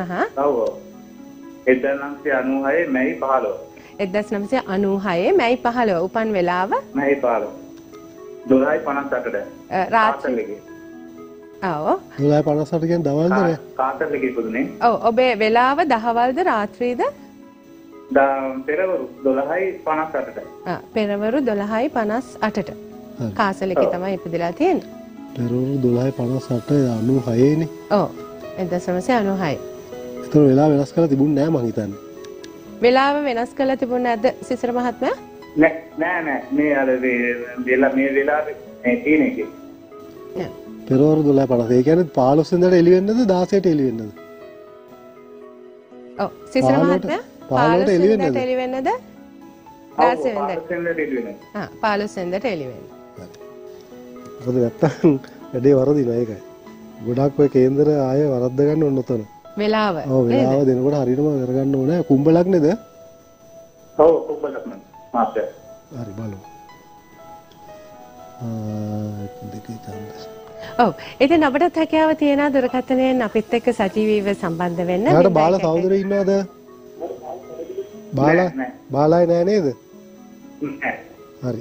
1996 මැයි 15. 1996 මැයි 15 උපන් වෙලාව මැයි 15. 12:58ට. රාත්‍රියේ. ඔව්. 12:58 කියන්නේ දවල්ද නේ? කාටද කිව්වනේ? ඔව් ඔබේ වෙලාව දහවල්ද රාත්‍රියේද? පෙරවරු 12:58ට. පෙරවරු 12:58ට. කාසලකේ තමයි ඉපදලා තියෙන්නේ. පෙරවරු 12:58 96 නේ. ඔව් 1996. ඒතර වෙලාව වෙනස් කරලා තිබුණේ නැහැ මං හිතන්නේ. වෙලාව වෙනස් කරලා තිබුණේ නැද්ද සිසිර මහත්මයා? නෑ මේ අර මේ වෙලාවේ මේ තියෙන එකේ. පෙරවරු 12:50. ඒ කියන්නේ 15 වෙනිදාට එළි වෙන්නද 16ට එළි වෙන්නද? ඔව් සිසිර මහත්මයා 15ට එළි වෙන්නද? 16 එළි වෙන්නද? 16 වෙනිදාට එළි වෙන්නද? 15 වෙනිදාට එළි වෙන්න. මොකද නැත්තම් වැඩේ වරදිනවා ඒකයි. ගොඩක් ඔය කේන්දර ආය වරද්ද ගන්න ඕන උතන. වෙලාව. ඔව් වෙලාව දෙනකොට හරියටම කරගන්න ඕනේ. කුම්භ ලග්නේද? ඔව් කුම්භ ලග්න. මාත්. හරි බලමු. දෙකේ ඡන්දස්. ඔව් ඉතින් අපිටත් හැකියාව තියෙන දුරකථනයෙන් අපිත් එක්ක සජීවීව සම්බන්ධ වෙන්න. යාට බාල සහෝදරයෝ ඉන්නවද? බාලයි නෑ නේද? හරි.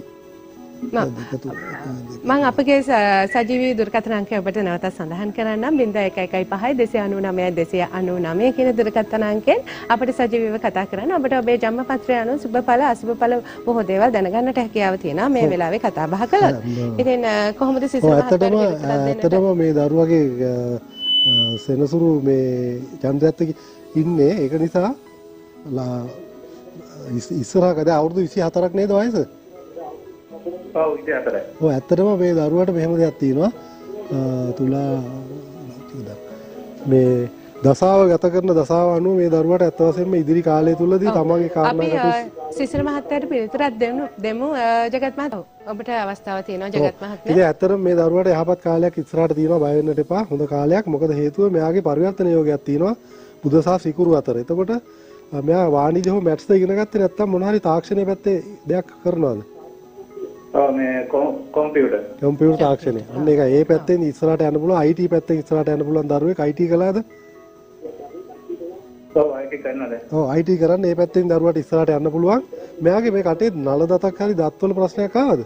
මම අපගේ සජීවී දුරකථන අංකය ඔබට නැවතත් සඳහන් කරන්නම් 0115 299 කියන දුරකථන අංකයෙන් අපිට සජීවීව කතා කරන්න. ඔබට ඔබේ ජන්මපත්‍රය අනුව සුබඵල අසුබඵල බොහෝ දේවල් දැනගන්නට හැකියාව තියෙනවා මේ වෙලාවේ කතා බහ කළොත්. ඉතින් කොහොමද සිසිල් ඇත්තටම මේ දරුවගේ සෙනසුරු මේ චන්ද්‍රයත් ඉන්නේ ඒක නිසා ඉස්සරහට දැන් අවුරුදු 24ක් නේද වයස? ඔව් 24යි. ඔව් ඇත්තටම මේ දරුවට මෙහෙම දෙයක් තියෙනවා. තුලා මේ දසාව ගත කරන දසාව අනුව මේ දරුවට ඇත්ත වශයෙන්ම ඉදිරි කාලය තුලදී තමන්ගේ කාරණාකට අපි සිසිල් මහත්තයාට පිළිතුරක් දෙමු ජගත් මහත්මයා. ඔබට අවස්ථාව තියෙනවා ජගත් මහත්මයා. ඉතින් ඇත්තටම මේ දරුවට යහපත් කාලයක් ඉස්සරහට තියෙනවා බය වෙන්නට එපා. හොඳ කාලයක්. මොකද හේතුව මෙයාගේ පරිවර්තන යෝගයක් තියෙනවා බුද සහ සිකුරු අතර. එතකොට මෙයා වාණිජ හෝ මැත්ස්ද ඉගෙන ගත්තේ නැත්නම් මොන හරි තාක්ෂණයේ පැත්තේ දෙයක් කරනවද? ඔව් මේ කම්පියුටර් තාක්ෂණය. අන්න ඒකයි. ඒ පැත්තෙන් ඉස්සරහට යන්න පුළුවන්. IT පැත්තෙන් ඉස්සරහට යන්න පුළුවන් දරුවෙක් IT කළාද? ඔව් IT කරනවාද? ඔව් IT කරන්න ඒ පැත්තෙන් දරුවට ඉස්සරහට යන්න පුළුවන්. මෙයාගේ මේ කටේ නල දතක් හරි දත්වල ප්‍රශ්නයක් ආවද?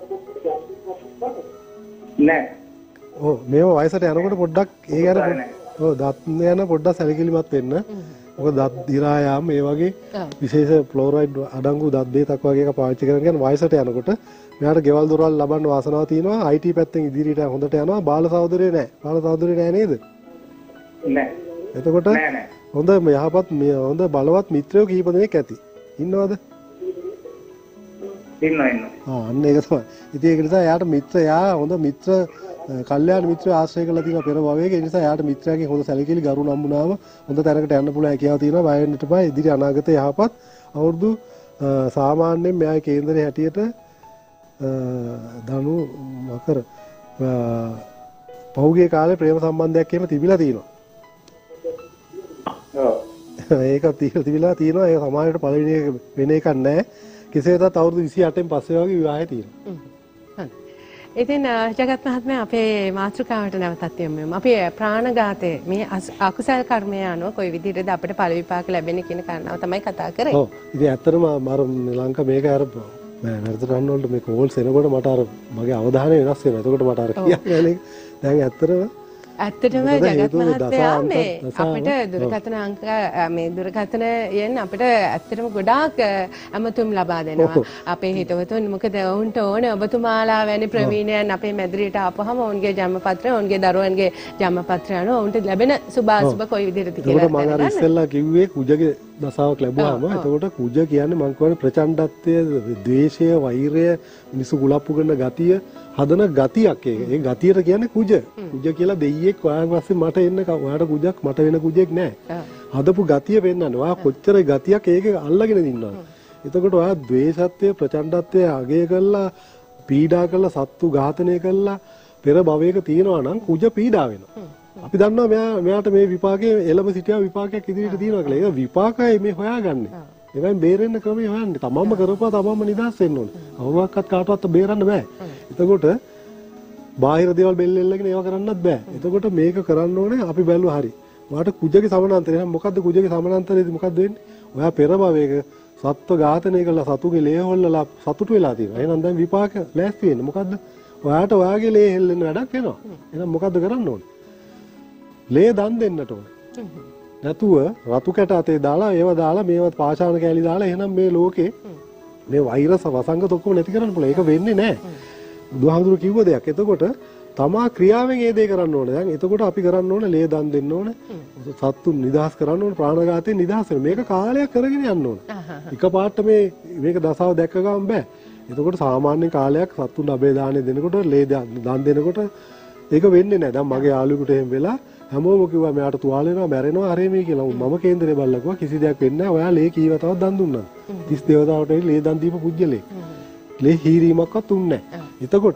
නෑ. ඔව් මේව වයසට යනකොට පොඩ්ඩක් ඒ ගැන ඔව් දත් යන පොඩ්ඩක් සැලකිලිමත් වෙන්න. මොකද දත් දිරා යාම මේ වගේ විශේෂ ෆ්ලෝරයිඩ් අඩංගු දත් බේතක් වගේ එක පාවිච්චි කරන කියන්නේ වයසට යනකොට මෙයාට ගෙවල් දොරවල් ලබන්න වාසනාව තියෙනවා. IT පැත්තෙන් ඉදිරියට හොඳට යනවා. බාල සහෝදරයෝ නෑ. බාල සහෝදරයෝ නෑ නේද? නෑ. එතකොට හොඳ යහපත් හොඳ බලවත් මිත්‍රයෝ කීප දෙනෙක් ඇති. ඉන්නවද? ඉන්නවා. අන්න ඒක තමයි. ඉතින් ඒක නිසා යාට මිත්‍රයා හොඳ මිත්‍ර කල්යාණ මිත්‍රයෝ ආශ්‍රය කරලා තියෙනවා පෙර භවයේ. ඒ නිසා යාට මිත්‍රයාගෙන් හොඳ සැලකිලි ගරු නම්බුනාම හොඳ තැනකට යන්න පුළුවන් හැකියාව තියෙනවා. බය වෙන්න එපා. ඉදිරි අනාගතේ යහපත් අවුරුදු සාමාන්‍යයෙන් මෙයාගේ කේන්දරේ හැටියට ධනු මකර පහුගිය කාලේ ප්‍රේම සම්බන්ධයක් එහෙම තිබිලා තියෙනවා. ඔව්. ඒක තිබිලා තියෙනවා. ඒක සමාජයට පළවෙනි වෙන එකක් නෑ. කෙසේ වෙතත් අවුරුදු 28න් පස්සේ වගේ විවාහය තියෙනවා. ඉතින් ජගත් මහත්මයා අපේ මාතෘකාවට නැවතත් යමු. අපි ප්‍රාණඝාතයේ මේ අකුසල කර්මය අනුව කොයි විදිහටද අපිට ඵල විපාක ලැබෙන්නේ කියන කාරණාව තමයි කතා කරේ. ඔව්. ඉතින් ඇත්තටම මම ලංකා මේක අර මම වැඩට රන් වලට මේ කෝල්ස් එනකොට මට අර මගේ අවධානය වෙනස් වෙනවා. එතකොට මට අර කියන්නේ දැන් ඇත්තටම ජගත් මහත්තයා මේ අපිට දුරකථන අංක මේ දුරකථනයෙන් අපිට ඇත්තටම ගොඩාක් අමතුම් ලබා දෙනවා. අපේ හිතවතුන් මොකද වුන්ට ඕනේ ඔබතුමාලා වැනි ප්‍රවීණයන් අපේ මැදිරියට ආපුවම ඔවුන්ගේ ජන්මපත්‍රය, ඔවුන්ගේ දරුවන්ගේ ජන්මපත්‍රය අනුව ඔවුන්ට ලැබෙන සුභාසුභ කොයි විදිහටද කියලා. මම අර ඉස්සෙල්ලා කිව්වේ කුජගේ දසාවක් ලැබුවාම එතකොට කුජ කියන්නේ මම කියන්නේ ප්‍රචණ්ඩත්වය, ද්වේෂය, වෛරය, මිනිසු කුලප්පු කරන ගතිය හදන ගතියක් ඒක. ඒ ගතියට කියන්නේ කුජ. කුජ කියලා දෙයියෙක් ඔයාගෙන් පස්සේ මට එන්න ඔයාට කුජක් මට වෙන කුජෙක් නෑ. හදපු ගතිය පෙන්නන්නේ. ඔයා කොච්චර ගතියක් ඒක අල්ලගෙන ඉන්නවද? එතකොට ඔයා ද්වේෂත්වය, ප්‍රචණ්ඩත්වය අගය කරලා පීඩා කරලා සත්තු ඝාතනය කරලා පෙර භවයක තියනවා නම් කුජ පීඩා වෙනවා. අපි දන්නවා මෙයාට මේ විපාකයේ එළඹ සිටියා විපාකයක් ඉදිරියට තියෙනවා කියලා. ඒක විපාකයි මේ හොයාගන්නේ. ඒවෙන් බේරෙන්න ක්‍රමය හොයන්නේ. තමන්ම කරපුවා තමන්ම නිදහස් වෙන්න ඕනේ. කවුරක්වත් කාටවත් බේරන්න බෑ. එතකොට බාහිර දේවල් බෙල්ල එල්ලගෙන ඒවා කරන්නත් බෑ. එතකොට මේක කරන්න ඕනේ අපි බැලුවා හරි. ඔයාට කුජගේ සමානාන්තරය. එහෙනම් මොකද්ද කුජගේ සමානාන්තරයේදී මොකද්ද වෙන්නේ? ඔයා පෙර භවයක සත්ව ඝාතනය කළා සතුගේ ලේ හොල්ලලා සතුටු වෙලා තියෙනවා. එහෙනම් දැන් විපාක ලෑස්ති වෙන්නේ. මොකද්ද? ඔයාට ඔයාගේ ලේ හෙල්ලෙන්න වැඩක් වෙනවා. එහෙනම් මොකද්ද කරන්න ඕනේ? ලේ දන් දෙන්නට ඕනේ. නැතුව රතු කැට අතේ දාලා ඒව දාලා මේවත් පාෂාණ කෑලි දාලා එහෙනම් මේ ලෝකේ මේ වෛරස් වසංගත ඔක්කොම නැති කරන්න පුළුවන්. ඒක වෙන්නේ නැහැ. බුදුහාමුදුරු කිව්ව දෙයක්. එතකොට තමා ක්‍රියාවෙන් ඒ දේ කරන්න ඕනේ. දැන් එතකොට අපි කරන්න ඕනේ ලේ දන් දෙන්න ඕනේ. සත්තුන් නිදහස් කරන්න ඕනේ. ප්‍රාණඝාතයෙන් නිදහස් වෙන්න. මේක කාලයක් කරගෙන යන්න ඕනේ. එකපාරට මේක දසාව දැක්ක ගමන් බෑ. එතකොට සාමාන්‍ය කාලයක් සත්තුන් අබේ දාන්නේ දෙනකොට ලේ දන් දෙනකොට ඒක වෙන්නේ නැහැ. දැන් මගේ යාළුවෙකුට එහෙම වෙලා හැමෝම කිව්වා මෙයාට තුවාල වෙනවා මැරෙනවා හරි මේ කියලා. මම කේන්දරේ බල්ලා කිව්වා කිසි දෙයක් වෙන්නේ නැහැ. ඔයා ලේ කීවතාවක් දන් දුන්නා. 30 දේවතාවට ලේ දන් දීපු පුජ්‍යලේ. ලේ හීරීමක්වත් උන්නේ නැහැ. එතකොට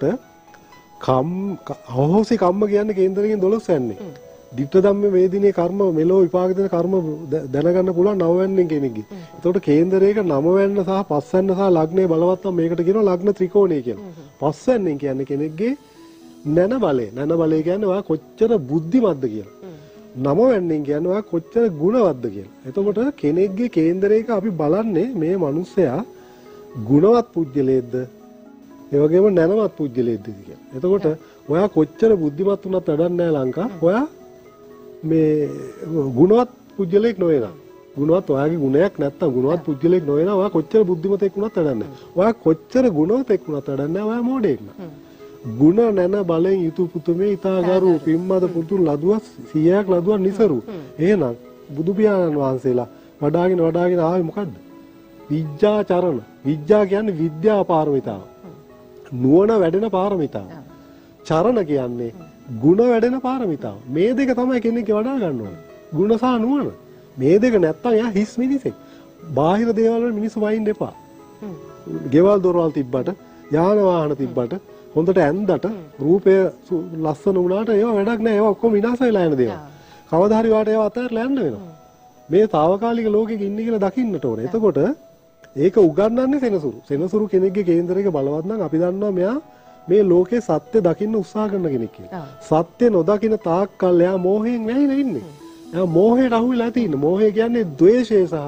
අහෝසි කම්ම කියන්නේ කේන්දරයෙන් 12 යන්නේ. ditta dhamme වේදිනේ කර්ම මෙලෝ විපාක දෙන කර්ම දැනගන්න පුළුවන් 9 වෙනින් කෙනෙක්ගේ. එතකොට කේන්දරයක 9 වෙන්න සහ 5 වෙන්න සහ ලග්නේ බලවත් නම් මේකට කියනවා ලග්න ත්‍රිකෝණය කියලා. 5 වෙනින් කියන්නේ කෙනෙක්ගේ නැන බලය. නැන බලය කියන්නේ ඔයා කොච්චර බුද්ධිමත්ද කියලා. 9 වෙනින් කියන්නේ ඔයා කොච්චර ගුණවත්ද කියලා. එතකොට කෙනෙක්ගේ කේන්දරයක අපි බලන්නේ මේ මිනිස්සයා ගුණවත් පුජ්‍යලේද්ද ඒ වගේම නැනවත් පුජ්‍යලේද්ද කියලා. එතකොට ඔයා කොච්චර බුද්ධිමත් වුණත් වැඩක් නැහැ ලංකා. ඔයා මේ ගුණවත් පුජ්‍යලෙක් නොවේනම්. ගුණවත් ඔයාගේ ගුණයක් නැත්තම් ගුණවත් පුජ්‍යලෙක් නොවේනම් ඔයා කොච්චර බුද්ධිමතෙක් වුණත් වැඩක් නැහැ. ඔයා කොච්චර ගුණවතෙක් වුණත් වැඩක් නැහැ. ඔයා මෝඩයෙක් නා. ගුණ නැන බලෙන් යුතු පුතුමේ ඊතාගරු පිම්මද පුතුන් ලදුවා 100ක් ලදුවා නිසරු. එහෙනම් බුදු පියාණන් වහන්සේලා වඩාගෙන ආවේ මොකද්ද? විද්‍යාචරණ. විද්‍යා කියන්නේ විද්‍යා පාරමිතාව. නුවණ වැඩෙන පාරමිතාව. චරණ කියන්නේ ගුණ වැඩෙන පාරමිතාව. මේ දෙක තමයි කෙනෙක් වඩා ගන්න ඕනේ. ගුණ සහ නුවණ. මේ දෙක නැත්තම් යා හිස් මිනිසෙක්. බාහිර දේවල් වල මිනිස්සු වයින් එපා. ගෙවල් දොරවල් තිබ්බට, යාන වාහන තිබ්බට, හොඳට ඇඳට, රූපය ලස්සන වුණාට ඒවා වැඩක් නැහැ. ඒවා ඔක්කොම විනාශ වෙලා යන දේවල්. කවදා හරි වාට ඒවා අතහැරලා යන්න වෙනවා. මේ తాවකාලික ලෝකෙක ඉන්නේ කියලා දකින්නට ඕනේ. එතකොට ඒක උගන්වන්නේ සෙනසුරු. සෙනසුරු කෙනෙක්ගේ කේන්දරයක බලවත් නම් අපි දන්නවා මෙයා මේ ලෝකේ සත්‍ය දකින්න උත්සාහ කරන කෙනෙක් කියලා. සත්‍ය නොදකින තාක් කල් එයා මෝහයෙන් වැහිලා ඉන්නේ. එයා මෝහයට අහු වෙලා තියෙන්නේ. මෝහය කියන්නේ ද්වේෂය සහ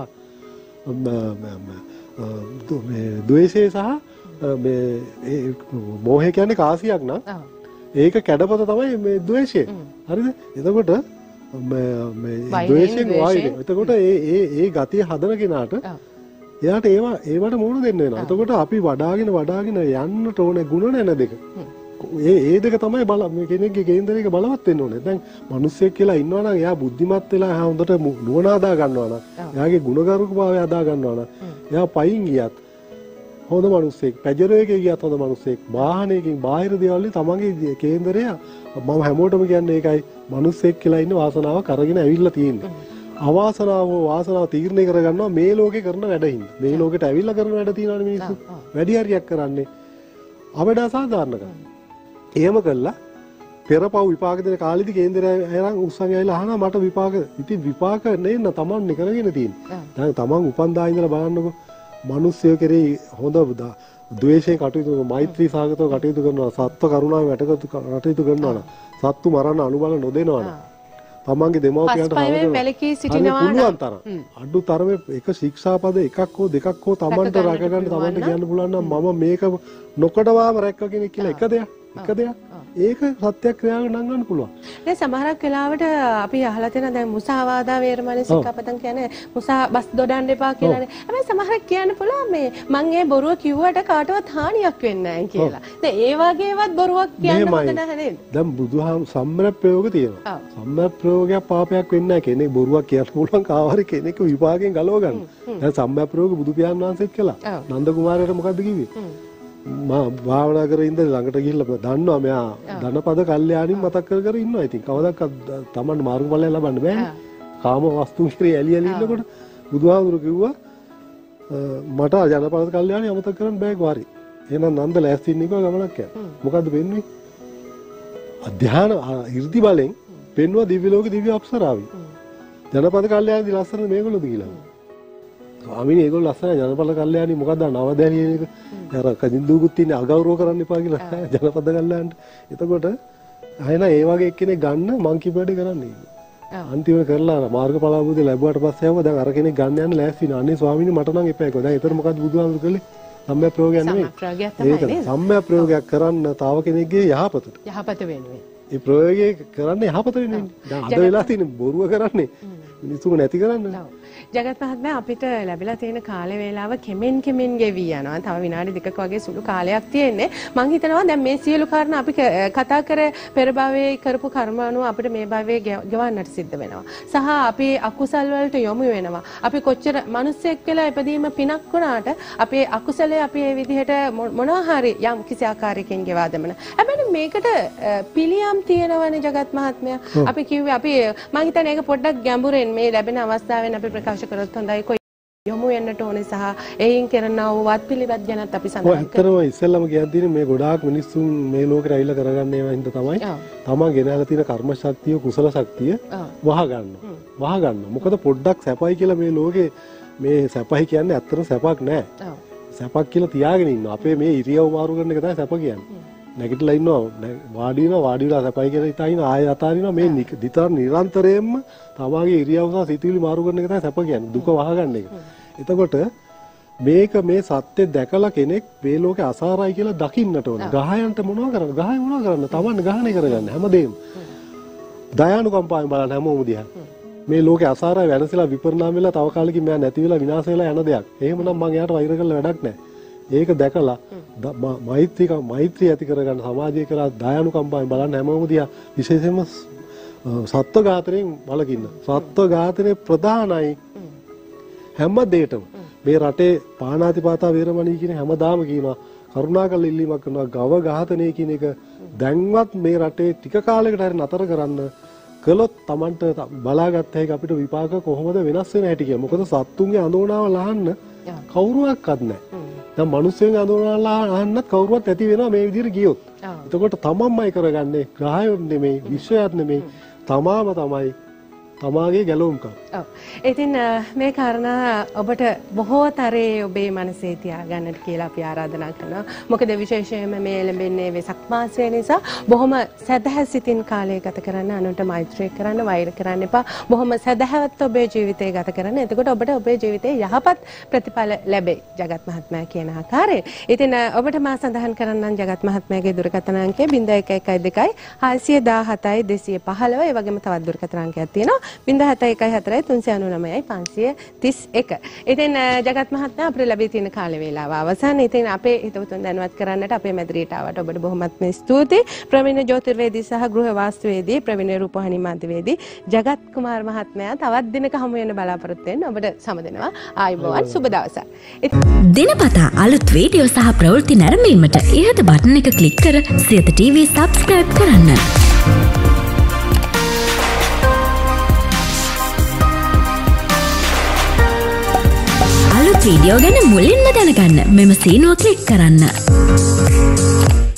ද්වේෂය සහ මේ මෝහය කියන්නේ කාසියක් නම් ඒක කැඩපත තමයි මේ ද්වේෂය. හරිද? එතකොට මේ ද්වේෂයෙන් වයින්. එතකොට ඒ ගතිය හදන කෙනාට එයාට ඒවට මුහුණ දෙන්න වෙනවා. එතකොට අපි වඩාගෙන යන්නට ඕනේ ගුණ නැන දෙක. ඒ දෙක තමයි මේ කෙනෙක්ගේ කේන්දරයක බලවත් වෙන්න ඕනේ. දැන් මිනිස්සෙක් කියලා ඉන්නවා නම් එයා බුද්ධිමත් වෙලා එයා හොඳට නුවණ හදා ගන්නවා නම් එයාගේ ගුණගරුකභාවය හදා ගන්නවා නම් එයා පයින් ගියත් හොඳ මිනිස්සෙක්, පැජරෝයකේ ගියත් හොඳ මිනිස්සෙක්, වාහනයකින් බාහිර දේවල් වලින් තමන්ගේ කේන්දරය මම හැමෝටම කියන්නේ ඒකයි මිනිස්සෙක් කියලා ඉන්න වාසනාවක් අරගෙන ඇවිල්ලා තියෙන්නේ. අවාසනාව වාසනාව තීරණය කරගන්නවා මේ ලෝකේ කරන වැඩින්. මේ ලෝකෙට ඇවිල්ලා කරන වැඩ තියනවානේ මිනිස්සු. වැඩි හරියක් කරන්නේ අපිට අසාධාරණකම්. එහෙම කළා පෙරපව් විපාක දෙන කාලෙදි කේන්දරය අරන් උස්සන් ඇවිල්ලා අහනවා මට විපාක. ඉතින් විපාක නෙන්න තමන්නේ කරගෙන තියෙන්නේ. දැන් තමන් උපන්දා ඉඳලා බලන්නකො මිනිස්සුය කෙරේ හොඳ ද්වේෂයෙන් කටයුතු මෛත්‍රී සාගතව කටයුතු කරනවා සත්ව කරුණාවෙන් කටයුතු කරනවා නම් සත්තු මරන්න අනුබල නොදෙනවා නම් තමන්ගේ දෙමව්පියන්ට පුළුවන් තරම් අඩු තරමේ එක ශික්ෂාපද එකක් හෝ දෙකක් හෝ තමන්ට රැකගන්න තමන්ට කියන්න පුළුවන් නම් මම මේක නොකඩවාම රැක්ක කෙනෙක් කියලා එක දෙයක් ඒක සත්‍යක්‍රියාවකට නංගන්න පුළුවන්. දැන් සමහරක් වෙලාවට අපි අහලා තියෙන දැන් මුසාවාදා වේරමණී සික්ඛාපදං කියන්නේ මුසා බස් දොඩන්න එපා කියලානේ. හැබැයි සමහරක් කියන්න පුළුවන් මේ මං ඒ බොරුව කිව්වට කාටවත් හානියක් වෙන්නේ නැහැ කියලා. දැන් ඒ වගේවත් බොරුවක් කියන්න හොඳ නැහැ නේද? දැන් බුදුහාම සම්මත ප්‍රයෝග තියෙනවා. සම්මත ප්‍රයෝගයක් පාපයක් වෙන්නේ නැහැ. කෙනෙක් බොරුවක් කියන්න පුළුවන් කාවරි කෙනෙක් විපාකයෙන් ගලව ගන්න. දැන් සම්මත ප්‍රයෝග බුදු පියාණන් වහන්සේත් කළා. නන්ද කුමාරයාට මොකද්ද කිව්වේ? මා භාවනා කරගෙන ඉඳලා ළඟට ගිහිල්ලා දන්නවා මෙයා ධනපද කල්යාණින් මතක් කර කර ඉන්නවා. ඉතින් කවදාවත් Taman මාර්ගඵලය ලබන්න බෑ. කාම වස්තු විශ්රේ ඇලි ඉන්නකොට බුදුහාමුදුරු කිව්වා මට ජනපද කල්යාණි අමතක කරන්න බෑ වාරි. එහෙනම් නන්ද ලෑස්ති ඉන්න එක ගමනක් යනවා. මොකද්ද වෙන්නේ? අධ්‍යාන 이르දි බලෙන් පෙන්වුවා දිව්‍ය ලෝකේ දිව්‍ය අප්සරාවි. ජනපද කල්යාණි ලස්සන මේගොල්ලෝද කියලා. ස්වාමීනි ඒගොල්ලෝ ලස්සන ජනපද කල්යාණි මොකද්ද නවදැනිය එක අර කදින්දුකුත් ඉන්නේ අගෞරව කරන්න එපා කියලා ජනපද කල්යාණිට. එතකොට අයන ඒ වගේ එක්කෙනෙක් ගන්න මං කිව්වට කරන්නේ. අන්තිමට කරලා මාර්ගඵල අවබෝධය ලැබුවාට පස්සේ ආව දැන් අර කෙනෙක් ගන්න යන්න ලෑස්ති නේ. අනේ ස්වාමීනි මට නම් එපා ඒක. දැන් ඒතර මොකද්ද බුදුහාමුදුරු කළේ? සම්‍යක් ප්‍රයෝගයක් නෙමෙයි. ඒක සම්‍යක් ප්‍රයෝගයක් කරන්න තාව කෙනෙක්ගේ යහපතට. යහපත වෙනුවෙන්. ඒ ප්‍රයෝගය කරන්නේ යහපත වෙනුවෙන්. දැන් අද වෙලා තියෙන බොරුව කරන්නේ මිනිස්සුම නැති කරන්නේ. ජගත් මහත්මයා අපිට ලැබිලා තියෙන කාල වේලාව කෙමෙන් ගෙවි යනවා. තව විනාඩි දෙකක වගේ සුළු කාලයක් තියෙන්නේ. මම හිතනවා දැන් මේ සියලු කාරණා අපි කතා කර පෙර භවයේ කරපු කර්ම අනුව අපිට මේ භවයේ ගෙවන්නට සිද්ධ වෙනවා. සහ අපි අකුසල් වලට යොමු වෙනවා. අපි කොච්චර මිනිස්සෙක් වෙලා ඉපදීම පිනක් වුණාට අපේ අකුසලයේ අපි මේ විදිහට මොනවා හරි යම් කිසි ආකාරයකින් ගෙවා දෙමන. හැබැයි මේකට පිළියම් තියෙනවනේ ජගත් මහත්මයා. අපි කිව්වේ අපි මම හිතන්නේ ඒක පොඩ්ඩක් ගැඹුරෙන් මේ ලැබෙන අවස්ථාවෙන් අපි ප්‍රකාශ කරොත් හොඳයි. කොයි යොමු වෙන්නට ඕනේ සහ එයින් කරනා වූ වත් පිළිවෙත් ගැනත් අපි සඳහන් කරමු. ඇත්තටම ඉස්සෙල්ලාම කියන්නේ මේ ගොඩාක් මිනිස්සුන් මේ ලෝකෙට ඇවිල්ලා කරගන්න ඒවා හින්දා තමයි තමන් ගෙනහැලා තියෙන කර්ම ශක්තිය කුසල ශක්තිය වහ ගන්නවා. මොකද පොඩ්ඩක් සැපයි කියලා මේ ලෝකේ මේ සැපයි කියන්නේ ඇත්තටම සැපක් නෑ. සැපක් කියලා තියාගෙන ඉන්නවා. අපේ මේ ඉරියව් මාරු කරන එක තමයි සැප කියන්නේ. නැගිටලා ඉන්නවා වාඩි වෙලා සැපයි කියලා හිතාගෙන ආයෙ අතාරිනවා මේ විතර නිරන්තරයෙන්ම තමාගේ ඉරියව් සහ සිතුවිලි මාරු කරන එක තමයි සැප කියන්නේ. දුක වහගන්න එක. එතකොට මේක මේ සත්‍ය දැකලා කෙනෙක් මේ ලෝකේ අසාරයි කියලා දකින්නට ඕන. ග්‍රහයන්ට මොනව කරන්නේ? ග්‍රහය මොනව කරන්නේ? Taman ග්‍රහණය කරගන්න හැමදේම. දයානුකම්පාවෙන් බලන්න හැමෝම දිහා. මේ ලෝකේ අසාරයි වෙනසලා විපරිණාම වෙලා තව කාලෙකින් මම නැති වෙලා විනාශ වෙලා යන දෙයක්. එහෙමනම් මම එයාට වෛර කරලා වැඩක් නැහැ. ඒක දැකලා මෛත්‍රී ඇති කරගන්න සමාජය කරා දයානුකම්පාවෙන් බලන්න හැමෝම දිහා විශේෂයෙන්ම සත්ව ඝාතනයෙන් වළකින්න. සත්ව ඝාතනයේ ප්‍රධානයි හැම දෙයකම මේ රටේ පාණාතිපාතා වේරමණී කියන හැමදාම කියනවා කරුණාකර ඉල්ලීමක් කරනවා ගව ඝාතනය කියන එක දැන්වත් මේ රටේ ටික කාලයකට හරි නතර කරන්න කළොත් Tamanට බලාගත්ත හැකි අපිට විපාක කොහොමද වෙනස් වෙන හැටි කියලා. මොකද සත්තුන්ගේ අඳෝනාව ලහන්න කවුරුවක්වත් නැහැ. දැන් මිනිස්සුන්ගේ අඳෝනාව ලහන්නත් කවුරුවත් ඇති වෙනවා මේ විදිහට ගියොත්. එතකොට තමන්මයි කරගන්නේ ග්‍රහයොත් නෙමෙයි විශ්වයත් නෙමෙයි තමාම තමයි තමාගේ ගැලවුම්කම්. ඔව්. ඉතින් මේ කාරණා ඔබට බොහෝ තරේ ඔබේ මනසේ තියාගන්නට කියලා අපි ආරාධනා කරනවා. මොකද විශේෂයෙන්ම මේ ලැබෙන්නේ වෙසක් මාසය නිසා බොහොම සදහැසිතින් කාලය ගත කරන්න අනුන්ට මෛත්‍රී කරන්න වෛර කරන්න එපා. බොහොම සදහැවත් ඔබේ ජීවිතය ගත කරන්න. එතකොට ඔබට ඔබේ ජීවිතේ යහපත් ප්‍රතිඵල ලැබෙයි. ජගත් මහත්මයා කියන ආකාරයෙන්. ඉතින් ඔබට මා සඳහන් කරන්නම් ජගත් මහත්මයාගේ දුරකථන අංකය 0112 617 215. ඒ වගේම තවත් දුරකථන අංකයක් තියෙනවා. 0714 ඉතින් ජගත් මහත්මයා අපිට ලැබී තියෙන කාල වේලාව අවසන්. ඉතින් අපේ හිතවතුන් දැනුවත් කරන්නට අපේ මැදිරියට ආවට ඔබට බොහොමත්ම ස්තුතියි. ප්‍රවීණ ජ්‍යොතිර්වේදී සහ ගෘහ වාස්තුවේදී ප්‍රවීණ රූපවාහිනී මාධ්‍යවේදී ජගත් කුමාර මහත්මයා තවත් දිනක හමු වෙන බලාපොරොත්තු වෙන්න ඔබට සමදෙනවා. ආයුබෝවන් සුබ දවසක්. දිනපතා අලුත් වීඩියෝ සහ ප්‍රවෘත්ති නැරඹීමට ඉහත බටන් එක ක්ලික් කර සියත TV subscribe කරන්න. වීඩියෝ ගැන මුලින්ම දැනගන්න මෙම සීනුව ක්ලික් කරන්න.